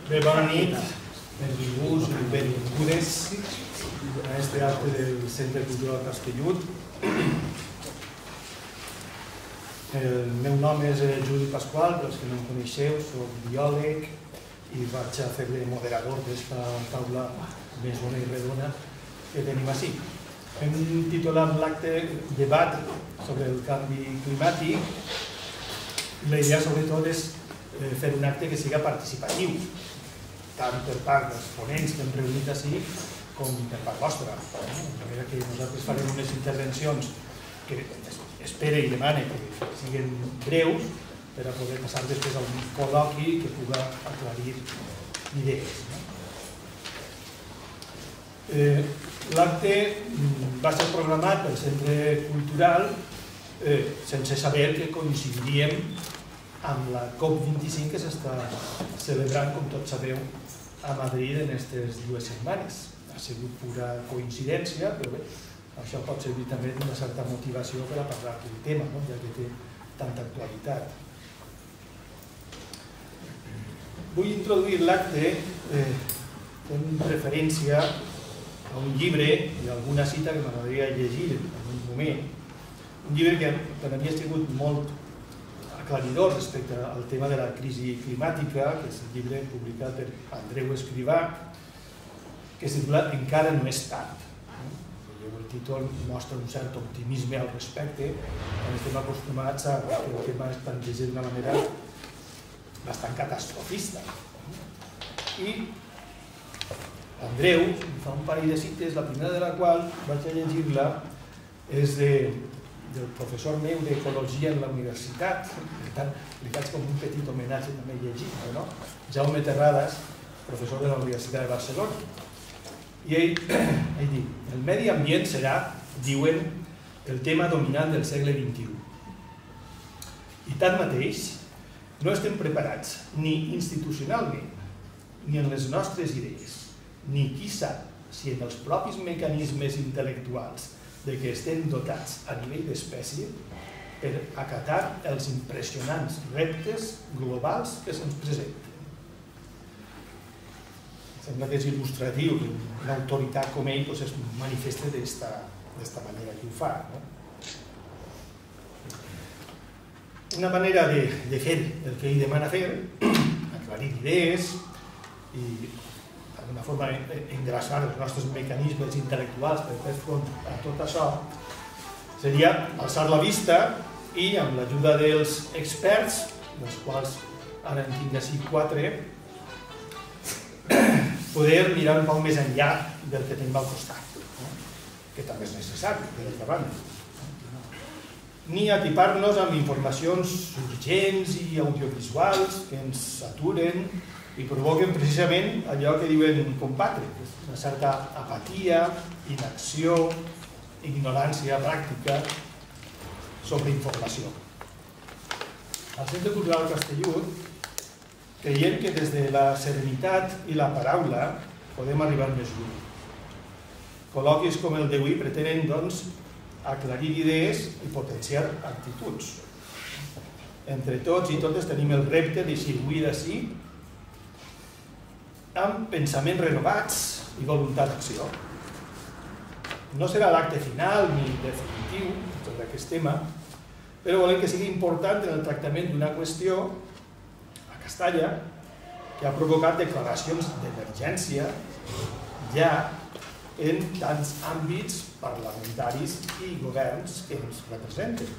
Bé, bona nit, benvinguts i benvingudes a este acte del Centre Cultural Castellut. El meu nom és Juli Pasqual, per als que no em coneixeu, soc biòleg i vaig a fer de moderador d'esta taula més bona i redona que tenim així. Hem titulat l'acte Debat sobre el canvi climàtic. La idea, sobretot, és fer un acte que siga participatiu, tant per part dels ponents que hem reunit així com per part vostra. De manera que nosaltres farem unes intervencions que espere i demane que siguin breus per a poder passar després a un col·loqui que pugui aclarir idees. L'acte va ser programat pel Centre Cultural sense saber que coincidiríem amb la COP25 que s'està celebrant, com tots sabeu, a Madrid en aquestes 2 setmanes. Ha sigut pura coincidència, però bé, això pot servir també d'una certa motivació per a parlar del tema, ja que té tanta actualitat. Vull introduir l'acte fent referència a un llibre i alguna cita que m'agradaria llegir en un moment. Un llibre que per a mi ha sigut molt aclaridor respecte al tema de la crisi climàtica, que és el llibre publicat per Andreu Escrivà, que es titula Encara no és tard. El títol mostra un cert optimisme al respecte, quan estem acostumats a que el tema es planteja d'una manera bastant catastrofista. I Andreu fa un parell de cites, la primera de la qual vaig a llegir-la és del professor meu d'Ecologia en la universitat, per tant li faig com un petit homenatge també llegint-lo, Jaume Terradas, professor de la Universitat de Barcelona. I ell diu: el medi ambient serà, diuen, el tema dominant del segle XXI. I tanmateix, no estem preparats ni institucionalment, ni en les nostres idees, ni qui sap si en els propis mecanismes intel·lectuals de què estem dotats a nivell d'espècie per acatar els impressionants reptes globals que se'ns presenten. Sembla que és il·lustratiu que una autoritat com ell es manifesta d'esta manera que ho fa. Una manera de fer el que ell demana fer, aclarir idees i d'alguna forma engrasar els nostres mecanismes intel·lectuals per fer front a tot això, seria alçar la vista i, amb l'ajuda dels experts, dels quals ara en tinc així 4, poder mirar un poc més enllà del que tenim al costat, que també és necessari, per altra banda. Ni atipar-nos amb informacions urgents i audiovisuals que ens saturen i provoquen precisament allò que diuen combatre, una certa apatia, inacció, ignorància pràctica sobre informació. Al Centre Cultural Castellut creiem que des de la serenitat i la paraula podem arribar més lluny. Col·loquis com el d'avui pretenen, doncs, aclarir idees i potenciar actituds. Entre tots i totes tenim el repte de circuir d'ací amb pensaments renovats i voluntat d'acció. No serà l'acte final ni definitiu sobre aquest tema, però volem que sigui important en el tractament d'una qüestió a Castalla que ha provocat declaracions d'emergència ja en tants àmbits parlamentaris i governs que ens representen.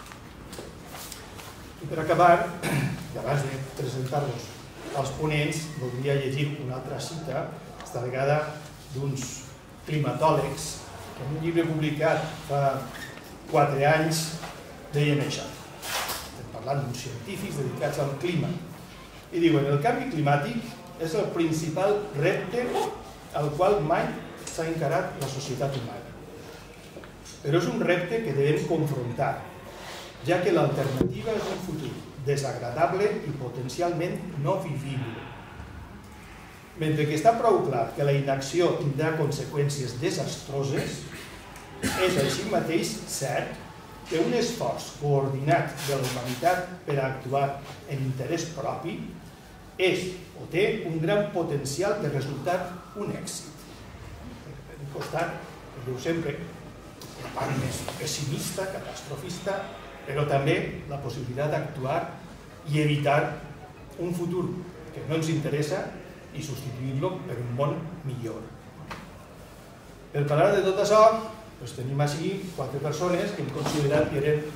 I per acabar, i abans de presentar-vos als ponents, voldria llegir una altra cita, esta vegada d'uns climatòlegs, que en un llibre publicat fa 4 anys deien això. Estem parlant d'uns científics dedicats al clima. I diuen: el canvi climàtic és el principal repte al qual mai s'ha encarat la societat humana. Però és un repte que devem confrontar, ja que l'alternativa és un futur desagradable i potencialment no vivible. Mentre que està prou clar que la inacció tindrà conseqüències desastroses, és així mateix cert que un esforç coordinat de la humanitat per a actuar en interès propi és o té un gran potencial de resultar un èxit. Per un costat, com diu sempre, la part més pessimista, catastrofista, però també la possibilitat d'actuar i evitar un futur que no ens interessa i substituir-lo per un món millor. Per parlar de tot això, tenim així 4 persones que hem considerat que eren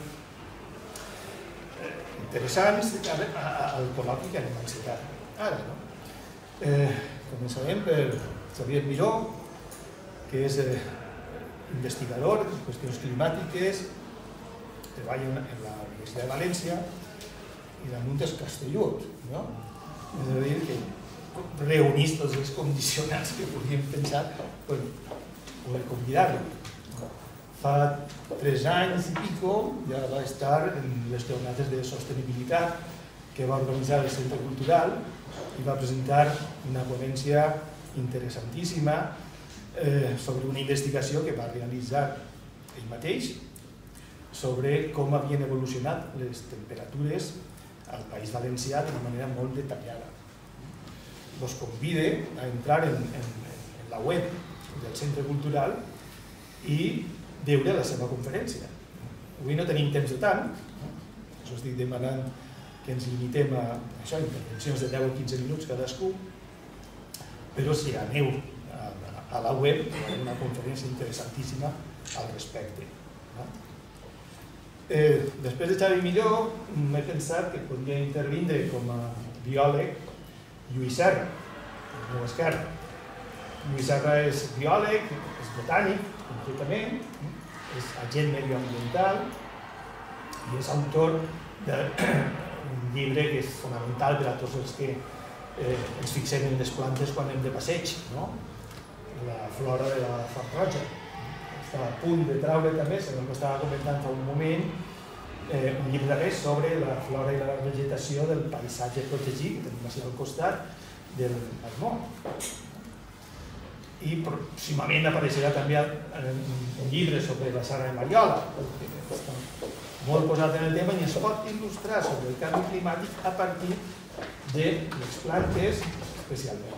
interessants al col·loqui que anem a encetar ara. Començarem per Xavier Miró, que és investigador en qüestions climàtiques, treballa en la Universitat de València i damunt és castellut. És a dir, que reunís tots els condicionants que podríem pensar per poder convidar-lo. Fa 3 anys i pico ja va estar en les jornades de sostenibilitat que va organitzar el Centre Cultural i va presentar una ponència interessantíssima sobre una investigació que va realitzar ell mateix sobre com havien evolucionat les temperatures al País Valencià d'una manera molt detallada. Us convido a entrar en la web del Centre Cultural i veure la seva conferència. Avui no tenim temps de tant, us estic demanant que ens limitem a això, intervencions de 10 o 15 minuts cadascú, però si aneu a la web hi ha una conferència interessantíssima al respecte. Després de Xavi Miró, m'he pensat que podria intervindre com a biòleg Lluís Serra, al meu esquerra. Lluís Serra és biòleg, és botànic, concretament, és agent medioambiental i és autor d'un llibre que és fonamental per a tots els que ens fixem en les plantes quan anem de passeig, la flora de la Font Roja. Està a punt de treure també, segons que estava comentant fa un moment, un llibre més sobre la flora i la vegetació del paisatge protegit que tenim així al costat del Marmó. I pròximament apareixerà també un llibre sobre la Serra de Mariola, que està molt posat en el tema i es pot il·lustrar sobre el canvi climàtic a partir de les plantes especialment.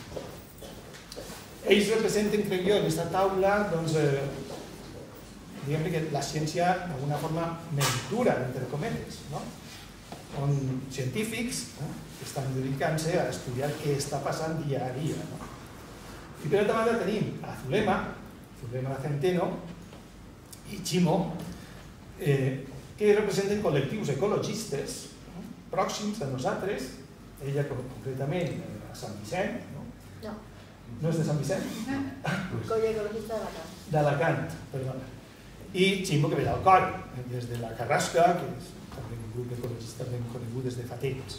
Ells representen, crec jo, en aquesta taula, doncs, diguem que la ciència d'alguna forma més dura, entre cometes, on científics que estan dedicant-se a estudiar què està passant dia a dia. I per altra banda tenim a Zulema Centeno i Ximo, que representen col·lectius ecologistes pròxims a nosaltres, ella concretament a Sant Vicent. No. No és de Sant Vicent? Colla Ecologista d'Alacant. D'Alacant, perdona. I Ximo, que ve d'Alcoi, des de la Carrasca, que és també un grup ecologista ben conegut des de fa temps.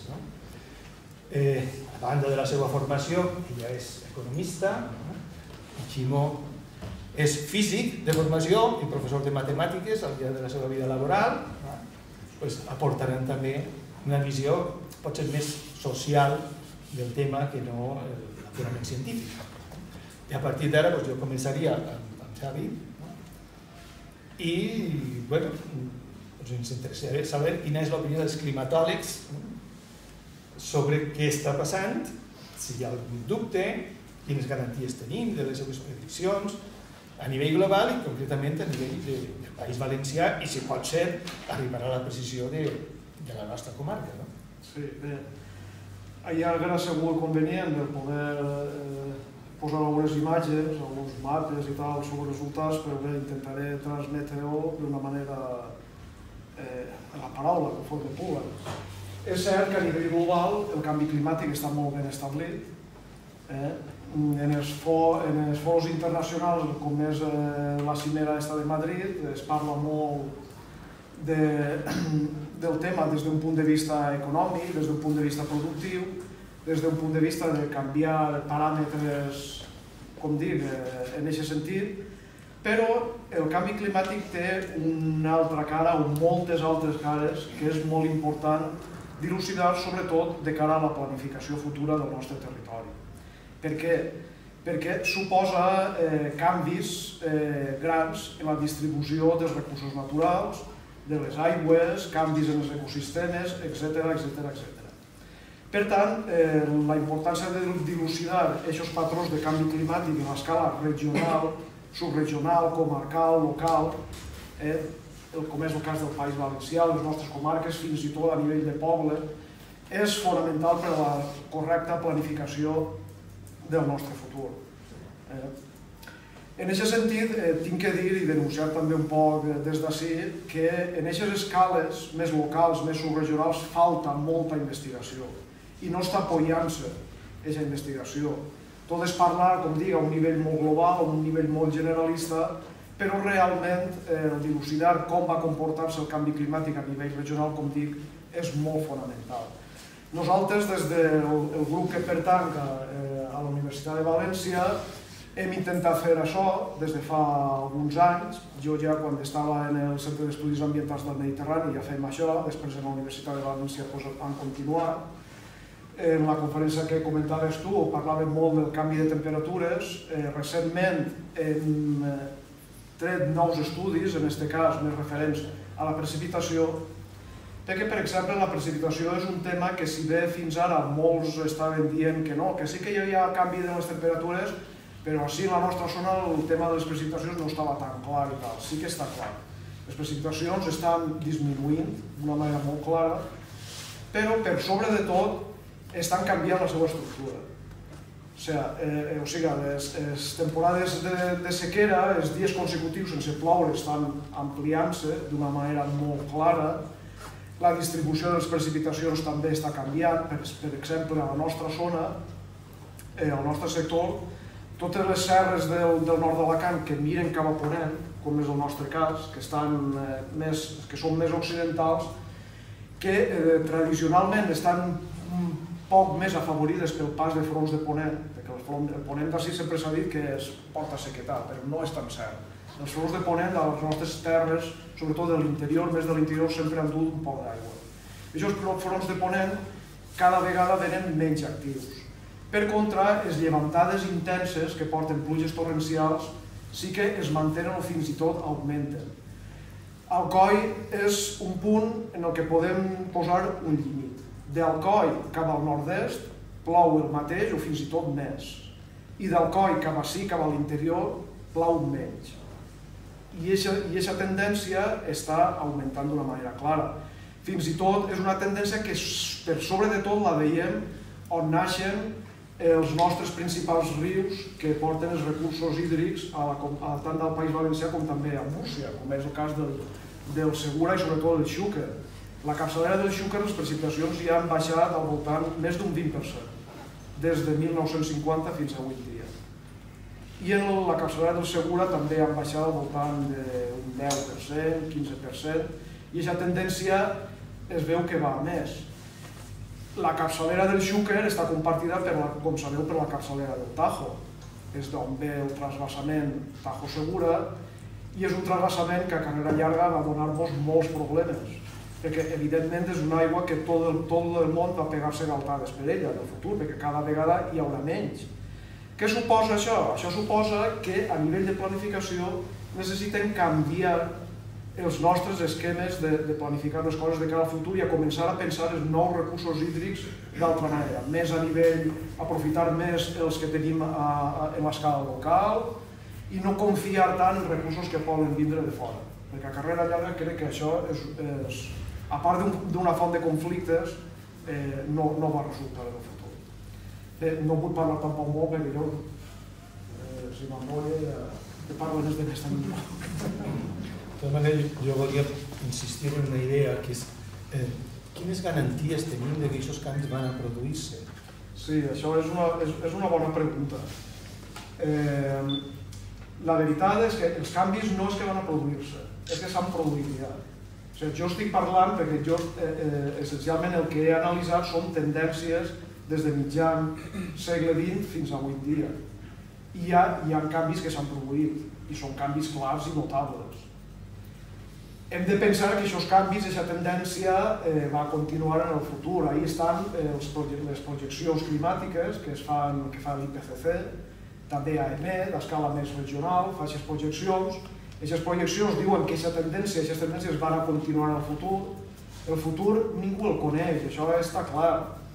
A banda de la seva formació, ella és economista, i Ximo és físic de formació i professor de matemàtiques al llarg de la seva vida laboral, aportaran també una visió potser més social del tema que no la purament científica. I a partir d'ara jo començaria amb Xavi i ens interessaria saber quina és l'opinió dels climatòlegs sobre què està passant, si hi ha algun dubte, quines garanties tenim de les seves prediccions a nivell global i concretament a nivell del País Valencià i si pot ser arribarà a la precisió de la nostra comarca. Sí, bé, hi ha segur convenient de poder posar algunes imatges, alguns mapes i tal sobre els resultats, però bé, intentaré transmetre-ho d'una manera a la paraula, que fos de pula. És cert que a nivell global el canvi climàtic està molt ben establit. En els fòrums internacionals, com és la cimera de Madrid, es parla molt del tema des d'un punt de vista econòmic, des d'un punt de vista productiu, des d'un punt de vista de canviar paràmetres, com dic, en aquest sentit, però el canvi climàtic té una altra cara o moltes altres cares que és molt important dilucidar, sobretot de cara a la planificació futura del nostre territori. Per què? Perquè suposa canvis grans en la distribució dels recursos naturals, de les aigües, canvis en els ecosistemes, etc. Per tant, la importància de dilucidar aquests patrons de canvi climàtic en l'escala regional, subregional, comarcal, local, com és el cas del País Valencià, les nostres comarques, fins i tot a nivell de poble, és fonamental per a la correcta planificació del nostre futur. En aquest sentit, tinc que dir i denunciar també un poc des d'ací que en aquestes escales més locals, més subregionals, falta molta investigació i no està apoyant-se aquesta investigació. Tot és parlar, com dic, a un nivell molt global, a un nivell molt generalista, però realment dilucidar com va comportar-se el canvi climàtic a nivell regional, com dic, és molt fonamental. Nosaltres, des del grup que pertanc a la Universitat de València, hem intentat fer això des de fa alguns anys. Jo ja quan estava en el Centre d'Estudis Ambientals del Mediterrani ja fèiem això, després en la Universitat de València han continuat. En la conferència que comentaves tu parlàvem molt del canvi de temperatures. Recentment hem tret nous estudis, en aquest cas més referents a la precipitació, perquè, per exemple, la precipitació és un tema que si bé fins ara molts estaven dient que no, que sí que hi havia canvi de les temperatures, però així a la nostra zona el tema de les precipitacions no estava tan clar i tal. Sí que està clar. Les precipitacions estan disminuint d'una manera molt clara, però per sobre de tot estan canviant la seva estructura. O sigui, les temporades de sequera, els dies consecutius sense ploure estan ampliant-se d'una manera molt clara. La distribució de les precipitacions també està canviant. Per exemple, a la nostra zona, al nostre sector, totes les serres del nord d'Alacant que miren cap a ponent, com és el nostre cas, que són més occidentals, que tradicionalment estan un poc més afavorides pel pas de fronts de ponent, perquè el ponent d'ací sempre s'ha dit que es porta sequetat, però no és tan cert. Els fronts de ponent de les nostres terres, sobretot de l'interior, més de l'interior, sempre han dut un poc d'aigua. Aquests fronts de ponent cada vegada venen menys actius. Per contra, les llevantades intenses que porten pluges torrencials sí que es mantenen o fins i tot augmenten. Alcoi és un punt en el que podem posar un límit. D'Alcoi cap al nord-est plou el mateix o fins i tot més. I d'Alcoi cap ací, cap a l'interior, plou menys. I aquesta tendència està augmentant d'una manera clara. Fins i tot és una tendència que per sobre de tot la veiem on naixen els nostres principals rius que porten els recursos hídrics tant del País Valencià com també a Múrcia, com és el cas del Segura i sobretot del Xúquer. La capçalera del Xúquer, les precipitacions ja han baixat al voltant més d'un 20%, des de 1950 fins a avui dia. I en la capçalera del Segura també han baixat al voltant d'un 10%, 15%, i aquesta tendència es veu que va a més. La capçalera del Xúquer està compartida, com sabeu, per la capçalera del Tajo. És d'on ve el transvasament Tajo-Segura i és un transvasament que a carrera llarga va donar-nos molts problemes, perquè evidentment és una aigua que tot el món va pegar-se galtades per ella en el futur, perquè cada vegada hi haurà menys. Què suposa això? Això suposa que a nivell de planificació necessitem canviar els nostres esquemes de planificar les coses de cara al futur i a començar a pensar en nous recursos hídrics d'altra manera, més a nivell, aprofitar més els que tenim en l'escala local i no confiar tant en recursos que poden vindre de fora, perquè a carrera llarga crec que això, a part d'una font de conflictes, no va resultar en el futur. No vull parlar tampoc molt perquè jo, si m'embolla, parlo des de més també. De tota manera, jo volia insistir en una idea, que és quines garanties tenim que aquests canvis van a produir-se? Sí, això és una bona pregunta. La veritat és que els canvis no és que van a produir-se, és que s'han produït ja. Jo estic parlant perquè jo essencialment el que he analitzat són tendències des de mitjan segle XX fins a avui dia. I hi ha canvis que s'han produït i són canvis clars i notables. Hem de pensar que aquests canvis, aquesta tendència va continuar en el futur. Ahí estan les projeccions climàtiques que fa l'IPCC, també AEME, d'escala més regional, fa aquestes projeccions. Aquestes projeccions diuen que aquestes tendències van a continuar en el futur. El futur ningú el coneix, això està clar.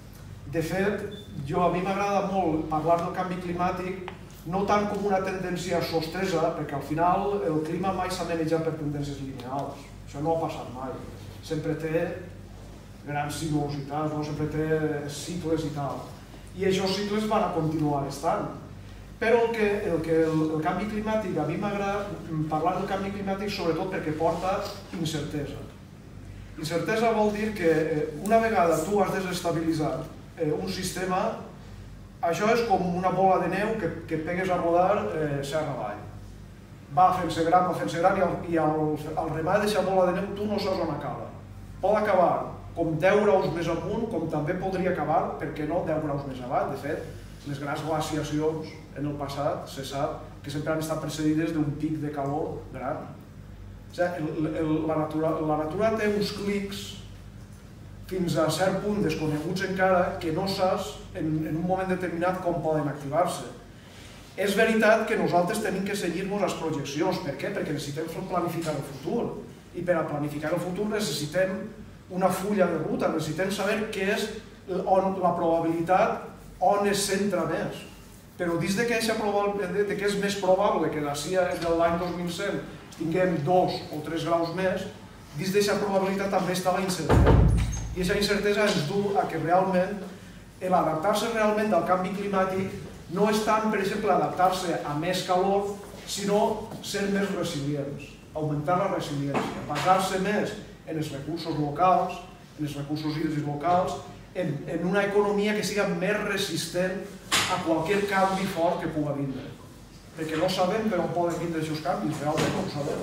De fet, a mi m'agrada molt parlar del canvi climàtic no tant com una tendència sostesa, perquè al final el clima mai s'ha manejat per tendències lineals. Això no ha passat mai. Sempre té grans sinuositats, sempre té cicles i tal. I aquests cicles van a continuar estant. Però el canvi climàtic, a mi m'agrada parlar del canvi climàtic sobretot perquè porta incertesa. Incertesa vol dir que una vegada tu has desestabilitzat un sistema, això és com una bola de neu que pegues a rodar serra avall. Va fent-se gran i al remar d'aquesta bola de neu tu no saps on acaba. Pot acabar com 10 graus més amunt, com també podria acabar, per què no, 10 graus més avall. De fet, les grans glaciacions en el passat se sap que sempre han estat precedides d'un pic de calor gran. La natura té uns clics fins a cert punt desconeguts encara que no saps en un moment determinat com poden activar-se. És veritat que nosaltres tenim que seguir-nos les projeccions. Per què? Perquè necessitem planificar el futur. I per a planificar el futur necessitem una fulla de ruta, necessitem saber què és la probabilitat on es centra més. Però dins que és més probable que d'ací de l'any 2100 tinguem 2 o 3 graus més, dins d'aquesta probabilitat també està la incertesa. I aquesta incertesa ens du a que realment l'adaptar-se realment al canvi climàtic no és tant, per exemple, adaptar-se a més calor, sinó ser més resilients, augmentar la resiliència, basar-se més en els recursos locals, en els recursos hídrics locals, en una economia que siga més resistent a qualsevol canvi fort que pugui vindre. Perquè no sabem per on poden vindre aquests canvis, realment no ho sabem.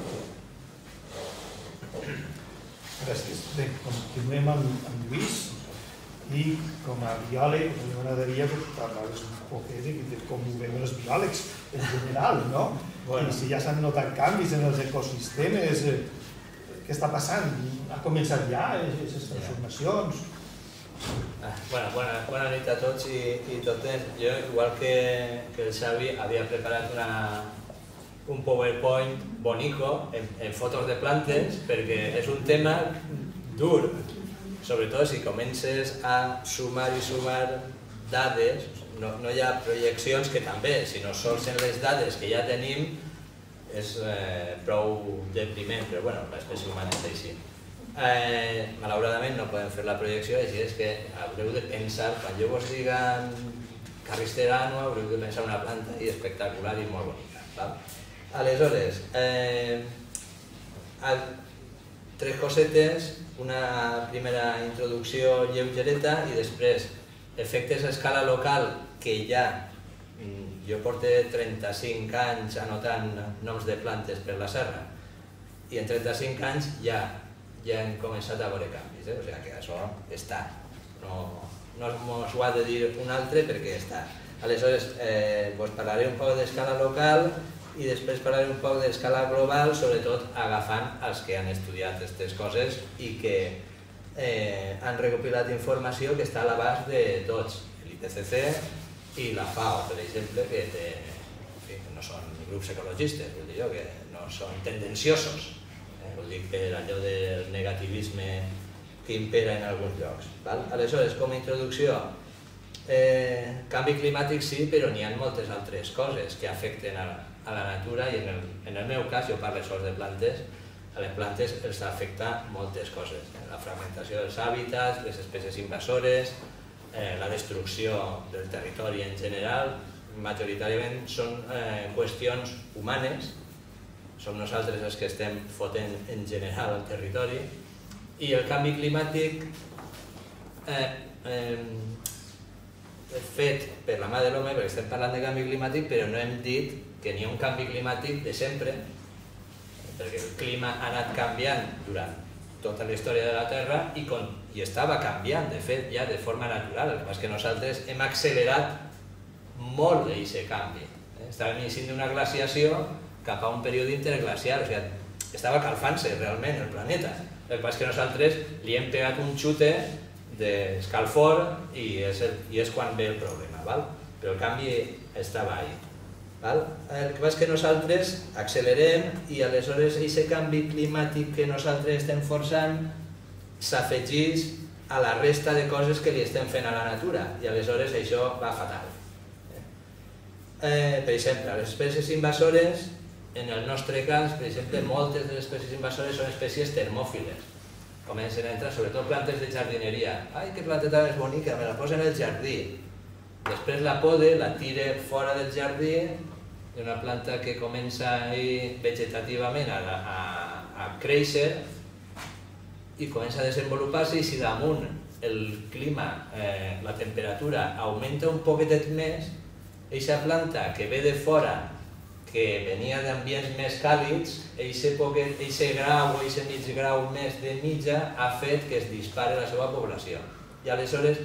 Gràcies. Bé, continuem amb Lluís i com a biòleg m'agradaria que parlaves un poc de com ho veuen els biòlegs en general, no? I si ja s'han notat canvis en els ecosistemes, què està passant? Ha començat ja aquestes transformacions? Bona nit a tots i totes. Jo, igual que el Xavi, havia preparat un PowerPoint bonico en fotos de plantes perquè és un tema dur, sobretot si comences a sumar i sumar dades, no hi ha projeccions que també, si no sols en les dades que ja tenim és prou depriment, però bueno, l'espècie humana és així. Malauradament no podem fer la projecció, així és que haureu de pensar, quan jo vos diga carristera annua, haureu de pensar una planta espectacular i molt bonica. Aleshores, 3 cosetes, una primera introducció lleugereta i després efectes a escala local que ja jo porto 35 anys anotant noms de plantes per la serra i en 35 anys ja hem començat a veure canvis, o sigui que això està, no ens ho ha de dir un altre perquè està. Aleshores, us parlaré un poc d'escala local i després parlaré un poc d'escala global, sobretot agafant els que han estudiat aquestes coses i que han recopilat informació que està a l'abast de tots, l'IPCC i la FAO, per exemple, que no són grups ecologistes, vull dir jo, que no són tendenciosos. Ho dic per allò del negativisme que impera en alguns llocs. Aleshores, com a introducció, canvi climàtic sí, però n'hi ha moltes altres coses que afecten a la natura i en el meu cas, jo parlo sols de plantes, a les plantes els afecta moltes coses. La fragmentació dels hàbitats, les espècies invasores, la destrucció del territori en general, majoritàriament són qüestions humanes, som nosaltres els que estem fotent en general el territori i el canvi climàtic fet per la mà de l'home, perquè estem parlant de canvi climàtic però no hem dit que n'hi ha un canvi climàtic de sempre perquè el clima ha anat canviant durant tota la història de la Terra i estava canviant, de fet, ja de forma natural. El que passa és que nosaltres hem accelerat molt d'aquest canvi. Estàvem iniciant una glaciació cap a un període interglacial, o sigui, estava calfant-se realment el planeta. El que passa és que nosaltres li hem pegat un xute d'escalfor i és quan ve el problema, però el canvi estava ahí. El que passa és que nosaltres accelerem i aleshores aquest canvi climàtic que nosaltres estem forçant s'afegeix a la resta de coses que li estem fent a la natura, i aleshores això va fatal. Per exemple, les espècies invasores, en el nostre cas, per exemple, moltes de les espècies invasores són espècies termòfiles. Comencen a entrar, sobretot plantes de jardineria. Ai, que planteta més bonica, me la posen al jardí. Després la pode, la tira fora del jardí, és una planta que comença vegetativament a créixer i comença a desenvolupar-se, i si damunt el clima, la temperatura augmenta un poquetet més, aquesta planta que ve de fora, que venia d'ambients més càlids, aquest grau o aquest mig grau més de mitja ha fet que es dispari la seva població. I aleshores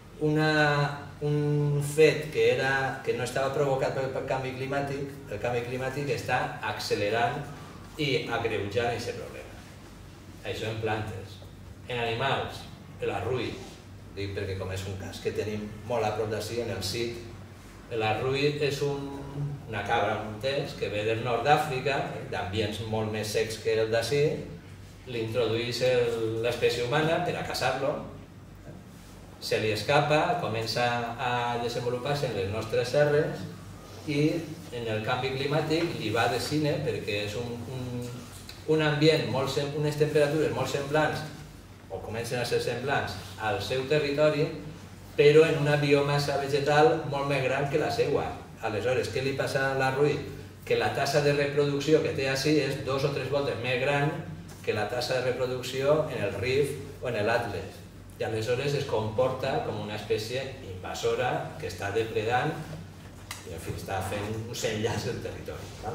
un fet que no estava provocat pel canvi climàtic, el canvi climàtic està accelerant i agreujant aquest problema. Això en plantes. En animals, l'arrull, dic perquè com és un cas que tenim molt a prop d'ací, en el SIC, l'arrull és una cabra montès que ve del nord d'Àfrica, d'ambients molt més secs que el d'ací, l'introdueix l'espècie humana per a caçar-lo, se li escapa, comença a desenvolupar-se en les nostres serres i en el canvi climàtic li va de cine perquè és un ambient, unes temperatures molt semblants, o comencen a ser semblants al seu territori, però en una biomassa vegetal molt més gran que la seva. Aleshores, què li passa a l'arrull? Que la tassa de reproducció que té així és 2 o 3 voltes més gran que la tassa de reproducció en el Rif o en l'Atles. I aleshores es comporta com una espècie invasora que està depredant i en fi, està fent un enllaç del territori.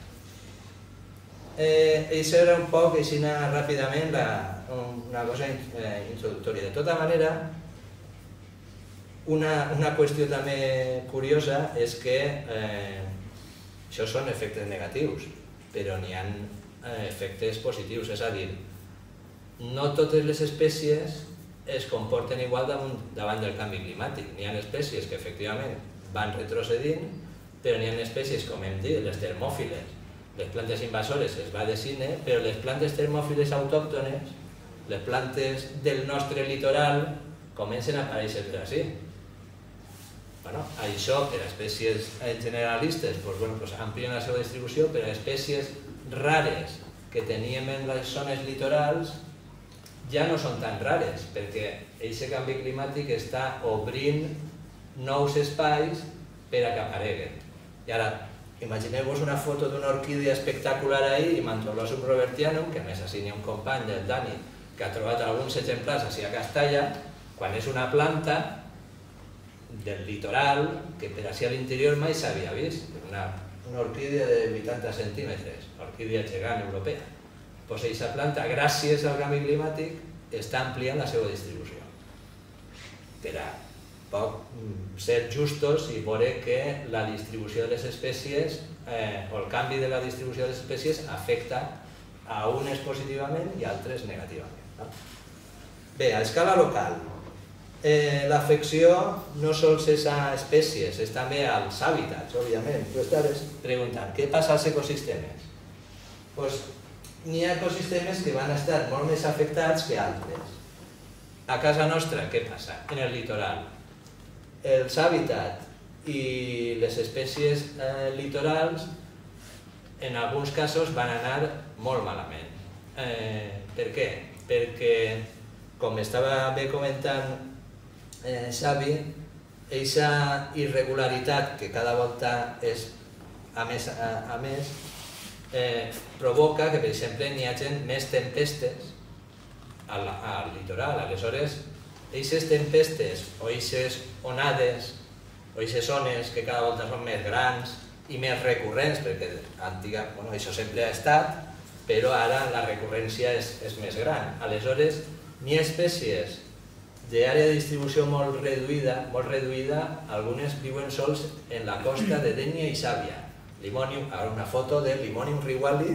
Això era un poc, així ràpidament, una cosa introductòria. De tota manera, una qüestió també curiosa és que això són efectes negatius, però n'hi ha efectes positius, és a dir, no totes les espècies es comporten igual davant del canvi climàtic. N'hi ha espècies que efectivament van retrocedint, però n'hi ha espècies, com hem dit, les termòfiles, les plantes invasores es va de cine, però les plantes termòfiles autòctones, les plantes del nostre litoral, comencen a aparèixer per així. Això per a espècies generalistes amplien la seva distribució, però espècies rares que teníem en les zones litorals ja no són tan rares, perquè aquest canvi climàtic està obrint nous espais per a que apareguen. I ara, imagineu-vos una foto d'una orquídea espectacular ahir, Imantolosum robertianum, que a més així n'hi ha un company del Dani que ha trobat alguns exemplars així a Castalla, quan és una planta del litoral que per així a l'interior mai s'havia vist, una orquídea de 80 centímetres, orquídea gegant europea. Doncs aquesta planta, gràcies al canvi climàtic, està ampliant la seva distribució. Per a poc ser justos i veure que la distribució de les espècies o el canvi de la distribució de les espècies afecta a unes positivament i altres negativament. Bé, a escala local, l'afecció no sols és a espècies, és també als hàbitats, òbviament. Tu estaves preguntant, què passa als ecosistemes? Doncs n'hi ha ecosistemes que van estar molt més afectats que altres. A casa nostra, què passa? En el litoral. Els hàbitats i les espècies litorals, en alguns casos, van anar molt malament. Per què? Perquè, com estava bé comentant Xavi, aquesta irregularitat que cada volta és a més, provoca que, per exemple, n'hi hagi més tempestes al litoral. Aleshores, aquestes tempestes o aquestes onades o aquestes ones que cada volta són més grans i més recurrents, perquè això sempre ha estat, però ara la recurrència és més gran. Aleshores, n'hi ha espècies d'àrea de distribució molt reduïda, algunes viuen sols en la costa de Dénia i Sàvia. Ara una foto de Limonium riguali,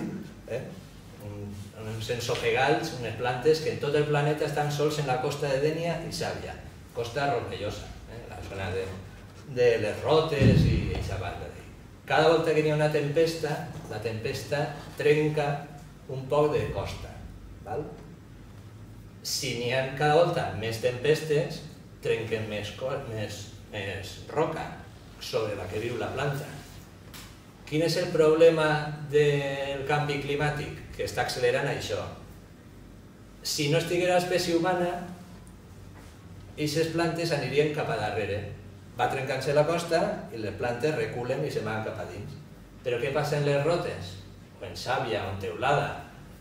uns ensofegals, unes plantes que en tot el planeta estan sols en la costa de Dénia i Sàvia, costa rovellosa, la zona de les rotes i aquesta banda. Cada volta que hi ha una tempesta, la tempesta trenca un poc de costa. si n'hi ha cada volta més tempestes, trenquen més roca sobre la que viu la planta. Quin és el problema del canvi climàtic? Que està accelerant això. Si no estiguera l'espècie humana, aquestes plantes anirien cap a darrere. Va trencant-se la costa i les plantes reculen i se van cap a dins. Però què passa en les rotes? O en sàvia, o en teulada.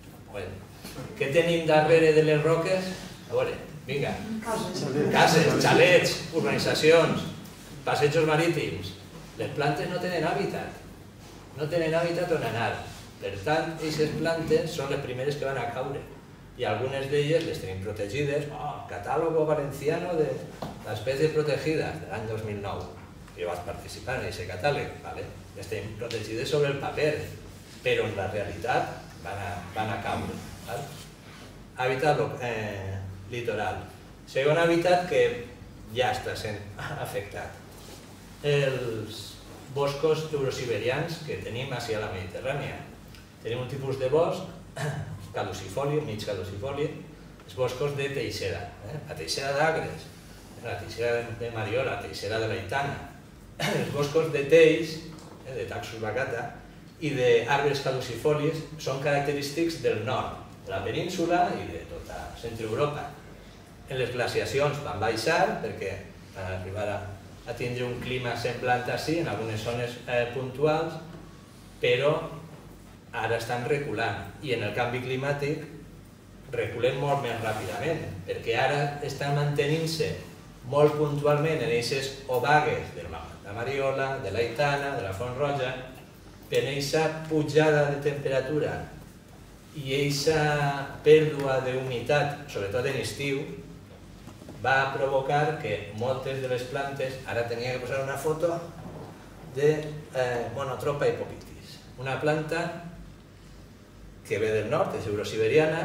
Què tenim darrere de les roques? A veure, vinga. Cases, xalets, urbanitzacions, passejos marítims. Les plantes no tenen hàbitat. No tenen hàbitat on anar. Per tant, aquestes plantes són les primeres que van a caure. I algunes d'elles les tenim protegides. Catàlogo valenciano de l'espècie protegida de l'any 2009. Jo vaig participar en aquest catàleg. Les tenim protegides sobre el paper, però en la realitat van a caure. Hàbitat litoral. Segon hàbitat que ja està sent afectat. Els boscos eurosiberians que tenim hacia la Mediterrània. Tenim un tipus de bosc, caducifoli, mig caducifoli, els boscos de teixera. La teixera d'Agres, la teixera de Mariola, la teixera de l'Aitana. Els boscos de teix, de Taxus baccata, i d'arbres caducifolis són característics del nord, de la península i de tota Centre-Europa. En les glaciacions van baixar perquè van arribar a tindre un clima semblant així en algunes zones puntuals, però ara estan reculant. I en el canvi climàtic reculen molt més ràpidament, perquè ara estan mantenint-se molt puntualment en aquestes obagues de la Mariola, de l'Aitana, de la Font Roja, per aquesta pujada de temperatura i aquesta pèrdua d'humitat, sobretot en estiu, va provocar que moltes de les plantes, ara tenia que posar una foto de Monotropa hippopictis, una planta que ve del nord, és eurosiberiana,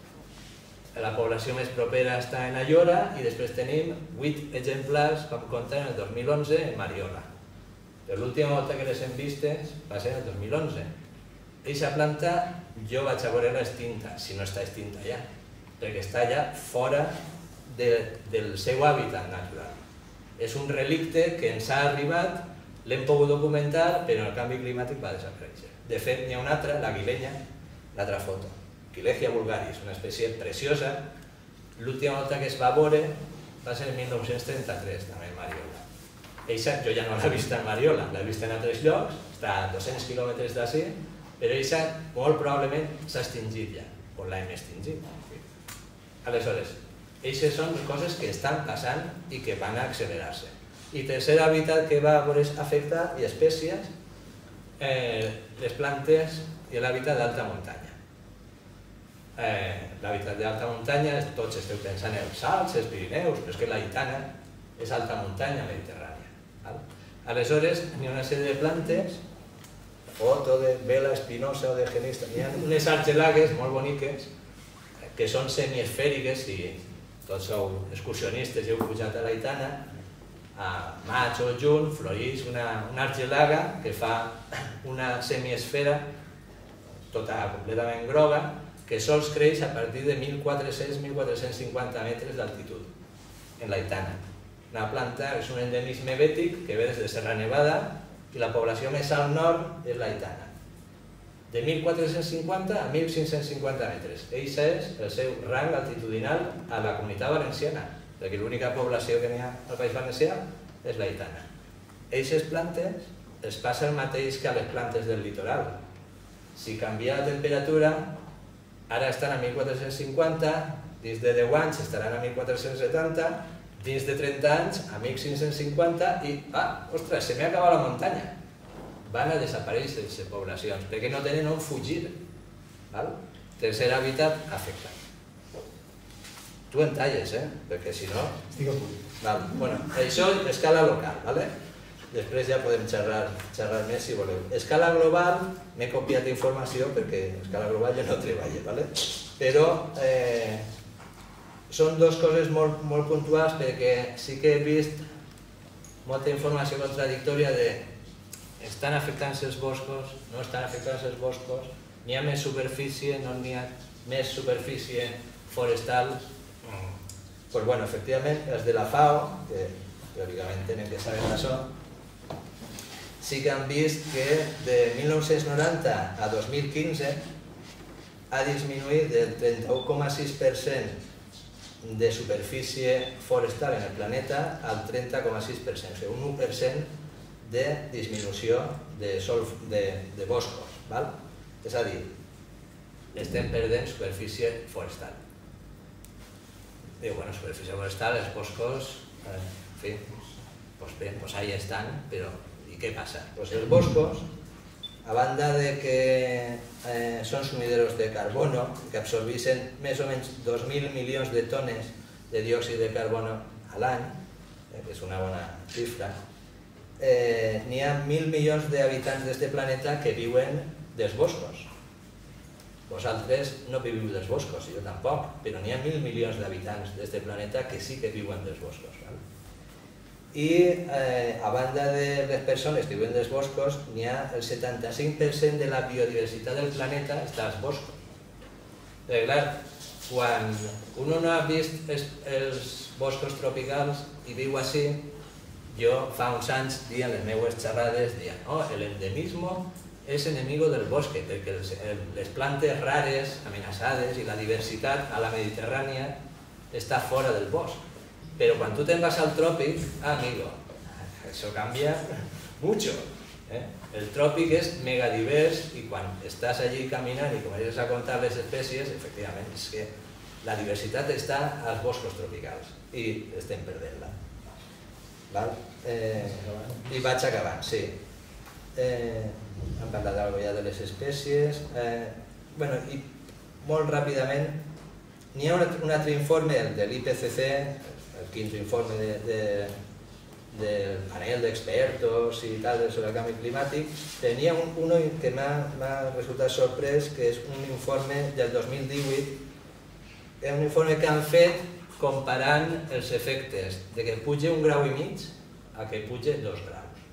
la població més propera està en Ayora i després tenim 8 exemplars, com compten, en el 2011 en Mariola. Però l'última volta que les hem vistes va ser en el 2011. Aquesta planta jo vaig a veure-la extinta, si no està extinta ja, perquè està ja fora del seu hàbitat natural. És un relicte que ens ha arribat, l'hem pogut documentar, però el canvi climàtic va desaparèixer. De fet, n'hi ha una altra, la guilenya, l'altra foto. Quilegia vulgaris, una espècie preciosa. L'última volta que es va veure va ser en 1933, també en Mariola. Eixa, jo ja no l'he vist en Mariola, l'he vist en altres llocs, està a 200 quilòmetres d'ací, però eixa molt probablement s'ha extingit ja, o l'hem extingit. Aleshores, eixes són coses que estan passant i que van a accelerar-se. I tercer hàbitat que va afectar i espècies, les plantes i l'hàbitat d'alta muntanya. L'hàbitat d'alta muntanya, tots esteu pensant en els Alps, els Pirineus, però és que l'Aitana és alta muntanya mediterrània. Aleshores, n'hi ha una sèrie de plantes, foto de vela espinosa o de genista, n'hi ha unes argelagues molt boniques que són semiesfèriques, si tots sou excursionistes i heu pujat a l'Aitana, a maig o juny floreix una argelaga que fa una semiesfera tota completament groga, que sols creix a partir de 1.400-1.450 metres d'altitud en l'Aitana. Una planta és un endemisme bètic que ve des de Serra Nevada i la població més al nord és l'Aitana. De 1.450 a 1.550 metres. Eixa és el seu rang altitudinal a la Comunitat Valenciana, perquè l'única població que n'hi ha al País Valencià és l'Aitana. Eixes plantes es passa el mateix que a les plantes del litoral. Si canvia la temperatura, ara estan a 1.450, dins de 10 anys estaran a 1.470, dins de 30 anys a 1.550 i, ostres, se m'ha acabat la muntanya. Van a desaparèixer les poblacions, perquè no tenen on fugir. Tercer hàbitat afectat. Tu en talles, perquè si no... Estic a punt. Això és escala local. Després ja podem xerrar més si voleu. Escala global, m'he copiat informació perquè escala global ja no treballa, però són dues coses molt puntuals perquè sí que he vist molta informació contradictòria de estan afectant-se els boscos, no estan afectant-se els boscos, n'hi ha més superfície, no n'hi ha més superfície forestal, Pues bueno, efectivament, els de la FAO, que teòricament tenen que saber això, sí que han vist que de 1990 a 2015 ha disminuït del 31,6% de superfície forestal en el planeta al 30,6%, o sigui, un 1% de disminució de boscos. És a dir, estem perdent superfície forestal. Diu, bueno, superfície forestal, els boscos, en fi, doncs bé, doncs ahí estan, però i què passa? Doncs els boscos, a banda de que són sumideros de carbono, que absorbeixen més o menys 2.000 milions de tones de diòxid de carbono a l'any, que és una bona xifra, n'hi ha 1.000 milions d'habitants d'aquest planeta que viuen dels boscos. Vosaltres no viviu dels boscos, jo tampoc, però n'hi ha 1.000 milions d'habitants d'aquest planeta que sí que viuen dels boscos. I a banda de les persones que viuen dels boscos, n'hi ha el 75% de la biodiversitat del planeta està als boscos. Perquè clar, quan un no ha vist els boscos tropicals i viu així, jo fa uns anys dia en les meues xerrades deia l'endemismo és enemigo del bosque, perquè les plantes rares, amenaçades i la diversitat a la Mediterrània està fora del bosc. Però quan tu te'n vas al tròpic, amigo, això canvia mucho. El tròpic és mega divers i quan estàs allí caminant i comences a comptar les espècies, efectivament, és que la diversitat està als boscos tropicals i estem perdent-la. I vaig acabant, sí. Hem parlat d'algo ja de les espècies. I molt ràpidament, n'hi ha un altre informe, el de l'IPCC, el quinto informe del panel d'expertos i tal sobre el canvi climàtic, tenia un que m'ha resultat sorprès, que és un informe del 2018, és un informe que han fet comparant els efectes de que puja 1,5 graus a que puja 2 graus.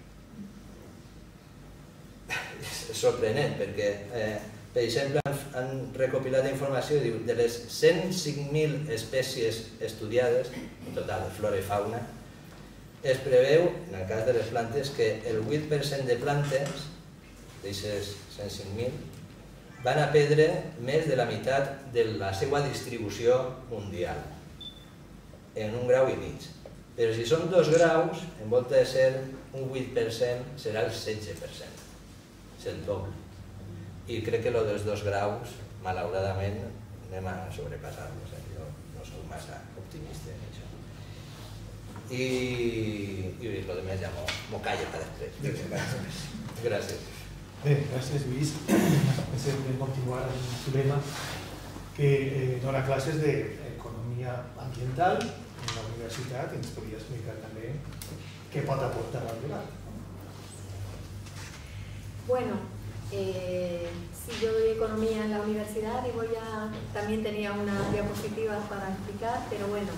És sorprenent perquè, per exemple, han recopilat informació de les 105.000 espècies estudiades, en total de flora i fauna, es preveu, en el cas de les plantes, que el 8% de plantes, d'aquestes 105.000, van a perdre més de la meitat de la seva distribució mundial, en 1,5 graus. Però si són 2 graus, en volta de ser un 8%, serà el 16%. És el doble. I crec que dels 2 graus, malauradament, anem a sobrepassar-los. Jo no soc massa optimista en això. I el que més ja m'ho callo per després. Gràcies. Bé, gràcies, Lluís. Pensem en continuar amb el tema que dona classes d'economia ambiental en la universitat i ens podria explicar també què pot aportar al debat. Bueno, sí, yo doy economía en la universidad y también tenía unas diapositivas para explicar, pero bueno,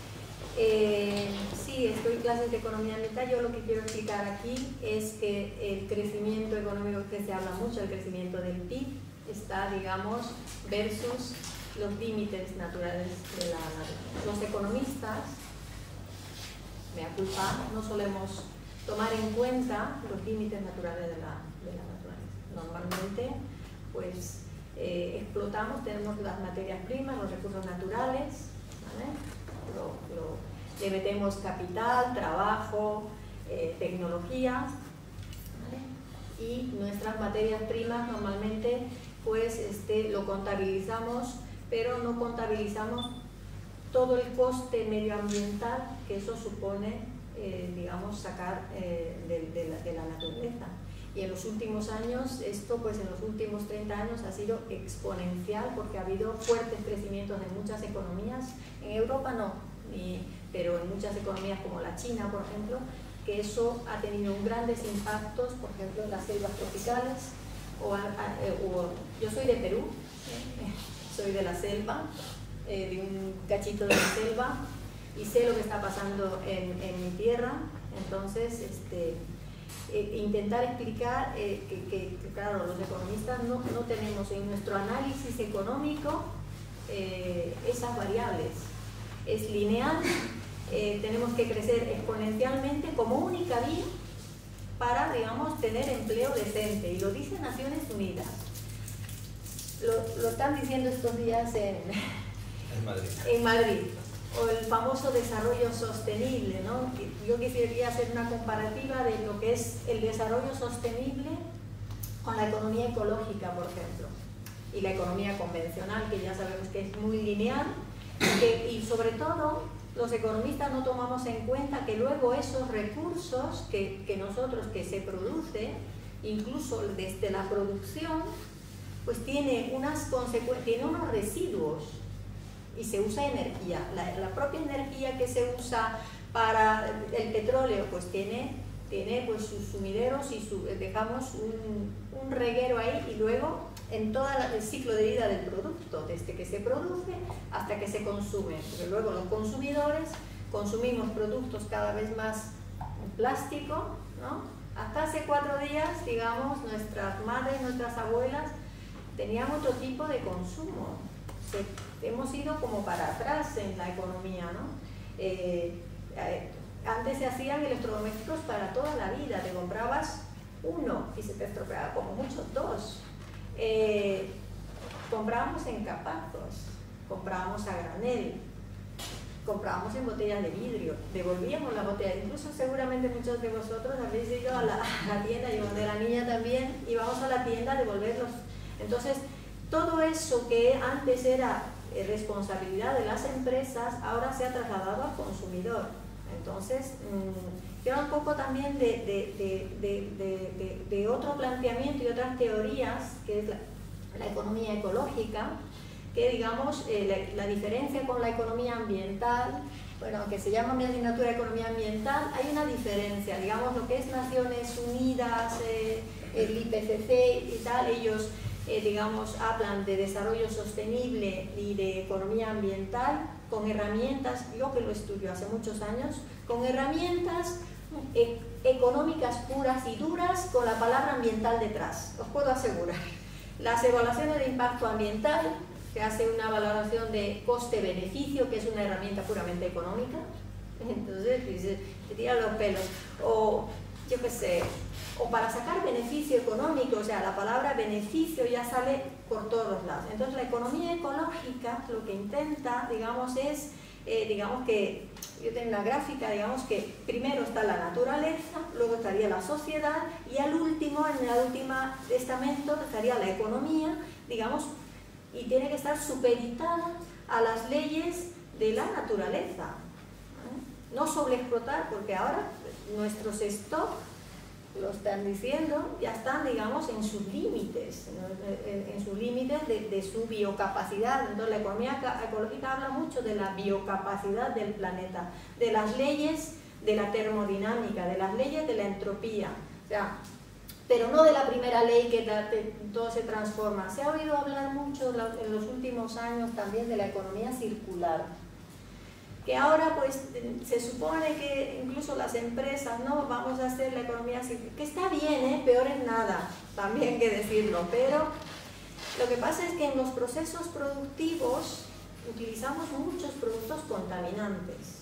sí, estoy en clases de economía ambiental. Yo lo que quiero explicar aquí es que el crecimiento económico, que se habla mucho, el crecimiento del PIB, está, digamos, versus los límites naturales de la naturaleza. Los economistas, mea culpa, no solemos tomar en cuenta los límites naturales de la naturaleza. Normalmente, pues, explotamos, tenemos las materias primas, los recursos naturales, ¿vale? Le metemos capital, trabajo, tecnología, ¿vale? Y nuestras materias primas normalmente pues lo contabilizamos, pero no contabilizamos todo el coste medioambiental que eso supone, digamos, sacar de la naturaleza. Y en los últimos años, esto pues en los últimos 30 años ha sido exponencial porque ha habido fuertes crecimientos en muchas economías, en Europa no, pero en muchas economías como la China, por ejemplo, que eso ha tenido grandes impactos, por ejemplo, en las selvas tropicales. Yo soy de Perú, soy de la selva, de un cachito de la selva, y sé lo que está pasando en mi tierra. Entonces, intentar explicar que claro, los economistas no tenemos en nuestro análisis económico esas variables. es lineal, tenemos que crecer exponencialmente como única vía para, digamos, tener empleo decente, y lo dice Naciones Unidas. Lo están diciendo estos días en Madrid. O el famoso desarrollo sostenible, ¿no? Yo quisiera hacer una comparativa de lo que es el desarrollo sostenible con la economía ecológica, por ejemplo, y la economía convencional, que ya sabemos que es muy lineal, y sobre todo los economistas no tomamos en cuenta que luego esos recursos que nosotros, que se produce, incluso desde la producción, pues tiene unos residuos, y se usa energía. La propia energía que se usa para el petróleo, pues tiene pues sus sumideros y dejamos un reguero ahí, y luego en todo el ciclo de vida del producto, desde que se produce hasta que se consume, porque luego los consumidores consumimos productos cada vez más plástico, ¿no? Hasta hace 4 días, digamos, nuestras madres, nuestras abuelas tenían otro tipo de consumo. Hemos ido como para atrás en la economía, ¿no? Antes se hacían electrodomésticos para toda la vida, te comprabas uno y se te estropeaba como mucho 2. Comprábamos en capazos, comprábamos a granel, comprábamos en botellas de vidrio, devolvíamos la botella. Incluso seguramente muchos de vosotros habéis ido a la tienda, yo cuando era niña también íbamos a la tienda a devolverlos. Entonces, todo eso que antes era responsabilidad de las empresas, ahora se ha trasladado al consumidor. Entonces, queda un poco también de otro planteamiento y otras teorías, que es la economía ecológica, que digamos, la diferencia con la economía ambiental, bueno, que se llama mi asignatura Economía Ambiental, hay una diferencia, digamos, lo que es Naciones Unidas, el IPCC y tal, ellos digamos, hablan de desarrollo sostenible y de economía ambiental con herramientas, yo que lo estudio hace muchos años, con herramientas económicas puras y duras con la palabra ambiental detrás, os puedo asegurar. Las evaluaciones de impacto ambiental, que hace una valoración de coste-beneficio, que es una herramienta puramente económica, entonces te tiran los pelos, o yo qué sé, o para sacar beneficio económico, o sea, la palabra beneficio ya sale por todos lados. Entonces la economía ecológica lo que intenta, digamos, es, digamos que, yo tengo una gráfica, digamos que primero está la naturaleza, luego estaría la sociedad, y al último, en el último estamento, estaría la economía, digamos, y tiene que estar supeditada a las leyes de la naturaleza. No sobreexplotar, porque ahora nuestros stocks, lo están diciendo, ya están, digamos, en sus límites, en sus límites de su biocapacidad. Entonces la economía ecológica habla mucho de la biocapacidad del planeta, de las leyes de la termodinámica, de las leyes de la entropía, o sea, pero no de la primera ley que todo se transforma. Se ha oído hablar mucho en los últimos años también de la economía circular, que ahora pues se supone que incluso las empresas, ¿no? Vamos a hacer la economía circular, que está bien, peor es nada, también que decirlo, pero lo que pasa es que en los procesos productivos utilizamos muchos productos contaminantes,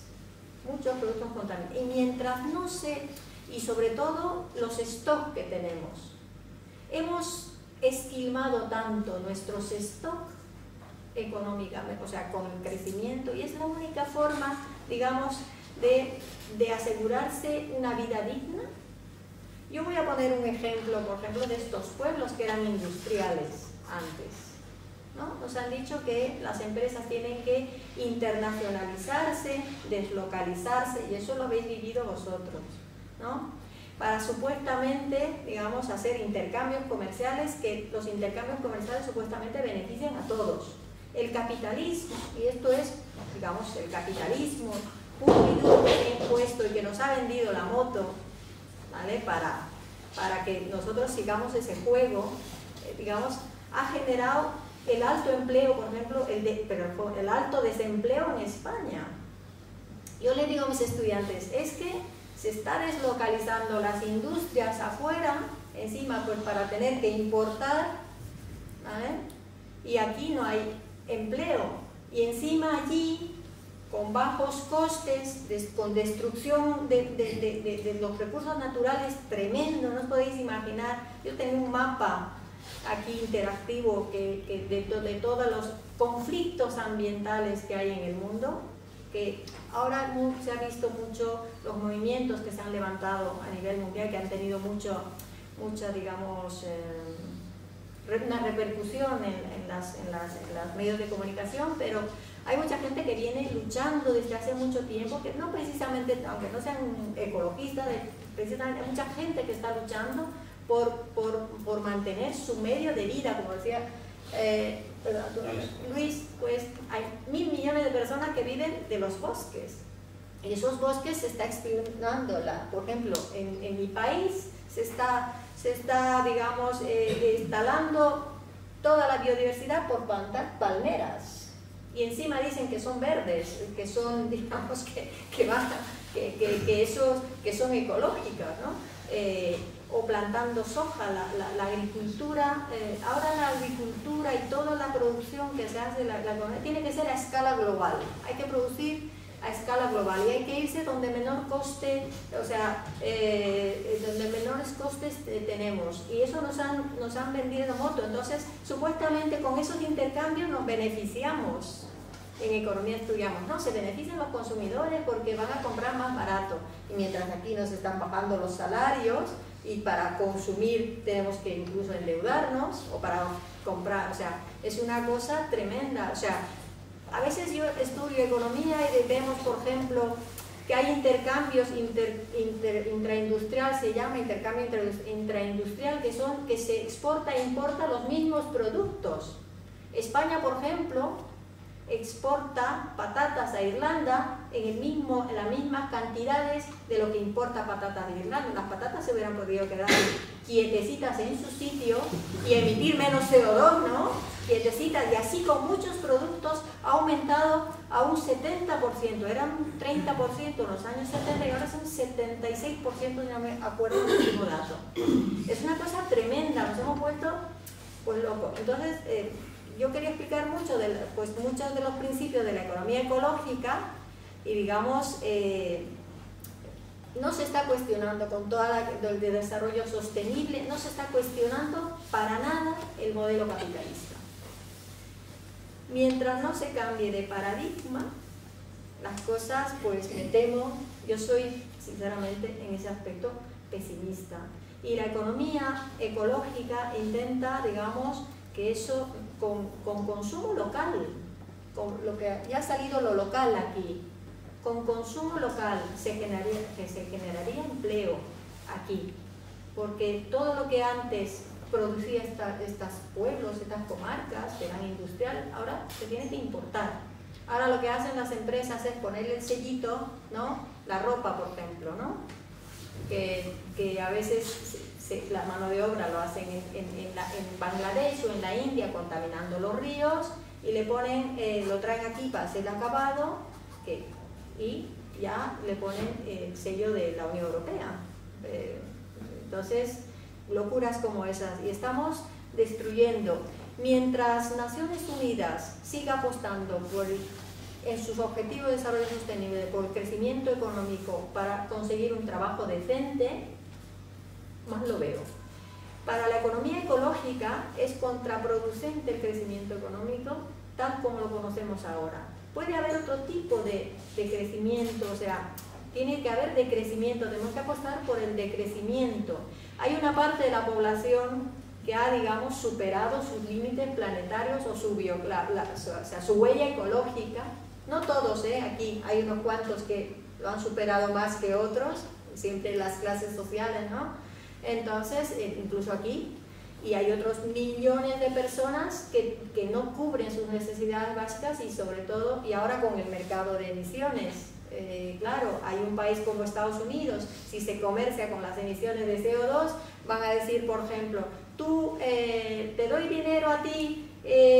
y mientras no y sobre todo los stocks que tenemos, hemos esquilmado tanto nuestros stocks económicamente, o sea, con el crecimiento, y es la única forma, digamos, de asegurarse una vida digna. Yo voy a poner un ejemplo, por ejemplo, de estos pueblos que eran industriales antes, ¿no? Nos han dicho que las empresas tienen que internacionalizarse, deslocalizarse, y eso lo habéis vivido vosotros, ¿no? Para supuestamente, digamos, hacer intercambios comerciales, que los intercambios comerciales supuestamente benefician a todos. El capitalismo, y esto es, digamos, el capitalismo puro y duro que ha impuesto y que nos ha vendido la moto, ¿vale? Para que nosotros sigamos ese juego, digamos, ha generado el alto empleo, por ejemplo, el alto desempleo en España. Yo le digo a mis estudiantes, es que se está deslocalizando las industrias afuera, encima pues para tener que importar, ¿vale? Y aquí no hay empleo, y encima allí con bajos costes, con destrucción de los recursos naturales tremendo, no os podéis imaginar. Yo tengo un mapa aquí interactivo de todos los conflictos ambientales que hay en el mundo, que ahora se ha visto mucho los movimientos que se han levantado a nivel mundial, que han tenido mucha, digamos, una repercusión en los medios de comunicación, pero hay mucha gente que viene luchando desde hace mucho tiempo, que no precisamente, aunque no sean ecologistas, precisamente hay mucha gente que está luchando por mantener su medio de vida, como decía Luis, pues hay 1.000 millones de personas que viven de los bosques, y esos bosques se está explotando. Por ejemplo, en mi país se está digamos, instalando toda la biodiversidad por plantar palmeras, y encima dicen que son verdes, que son, digamos, que son ecológicas, ¿no? O plantando soja, la agricultura, ahora la agricultura y toda la producción que se hace la economía tiene que ser a escala global, hay que producir a escala global y hay que irse donde menor coste, o sea, donde menores costes tenemos, y eso nos han vendido moto. Entonces supuestamente con esos intercambios nos beneficiamos. En economía estudiamos, no, se benefician los consumidores porque van a comprar más barato, y mientras aquí nos están bajando los salarios, y para consumir tenemos que incluso endeudarnos, o para comprar, o sea, es una cosa tremenda. O sea, a veces yo estudio economía y vemos, por ejemplo, que hay intercambios intraindustrial, se llama intercambio intraindustrial, que se exporta e importa los mismos productos. España, por ejemplo, exporta patatas a Irlanda en las mismas cantidades de lo que importa patatas de Irlanda. Las patatas se hubieran podido quedar quietecitas en su sitio y emitir menos CO2, ¿no? Quietecitas, y así con muchos productos ha aumentado a un 70%, eran un 30% en los años 70 y ahora son 76%, no me acuerdo del último dato. Es una cosa tremenda, nos hemos vuelto pues locos. Entonces, yo quería explicar muchos de los principios de la economía ecológica, y digamos, no se está cuestionando con todo el desarrollo sostenible, no se está cuestionando para nada el modelo capitalista. Mientras no se cambie de paradigma, las cosas, pues me temo, yo soy sinceramente en ese aspecto pesimista. Y la economía ecológica intenta, digamos, que eso con consumo local, con lo que ya ha salido lo local aquí, con consumo local se generaría empleo aquí, porque todo lo que antes producía estos pueblos, estas comarcas que eran industrial, ahora se tiene que importar. Ahora lo que hacen las empresas es ponerle el sellito, ¿no? La ropa, por ejemplo, ¿no? Que a veces la mano de obra lo hacen en Bangladesh o en la India, contaminando los ríos, y le ponen, lo traen aquí para hacer el acabado, y ya le ponen el sello de la Unión Europea. Entonces, locuras como esas, y estamos destruyendo. Mientras Naciones Unidas siga apostando en sus objetivos de desarrollo sostenible por el crecimiento económico para conseguir un trabajo decente, más lo veo. Para la economía ecológica es contraproducente el crecimiento económico tal como lo conocemos ahora. Puede haber otro tipo de crecimiento, o sea, tiene que haber decrecimiento, tenemos que apostar por el decrecimiento. Hay una parte de la población que ha, digamos, superado sus límites planetarios o su huella ecológica. No todos, aquí hay unos cuantos que lo han superado más que otros, siempre las clases sociales, ¿no? Entonces, incluso aquí, y hay otros millones de personas que no cubren sus necesidades básicas, y sobre todo, y ahora con el mercado de emisiones, claro, hay un país como Estados Unidos, si se comercia con las emisiones de CO2, van a decir, por ejemplo, te doy dinero a ti,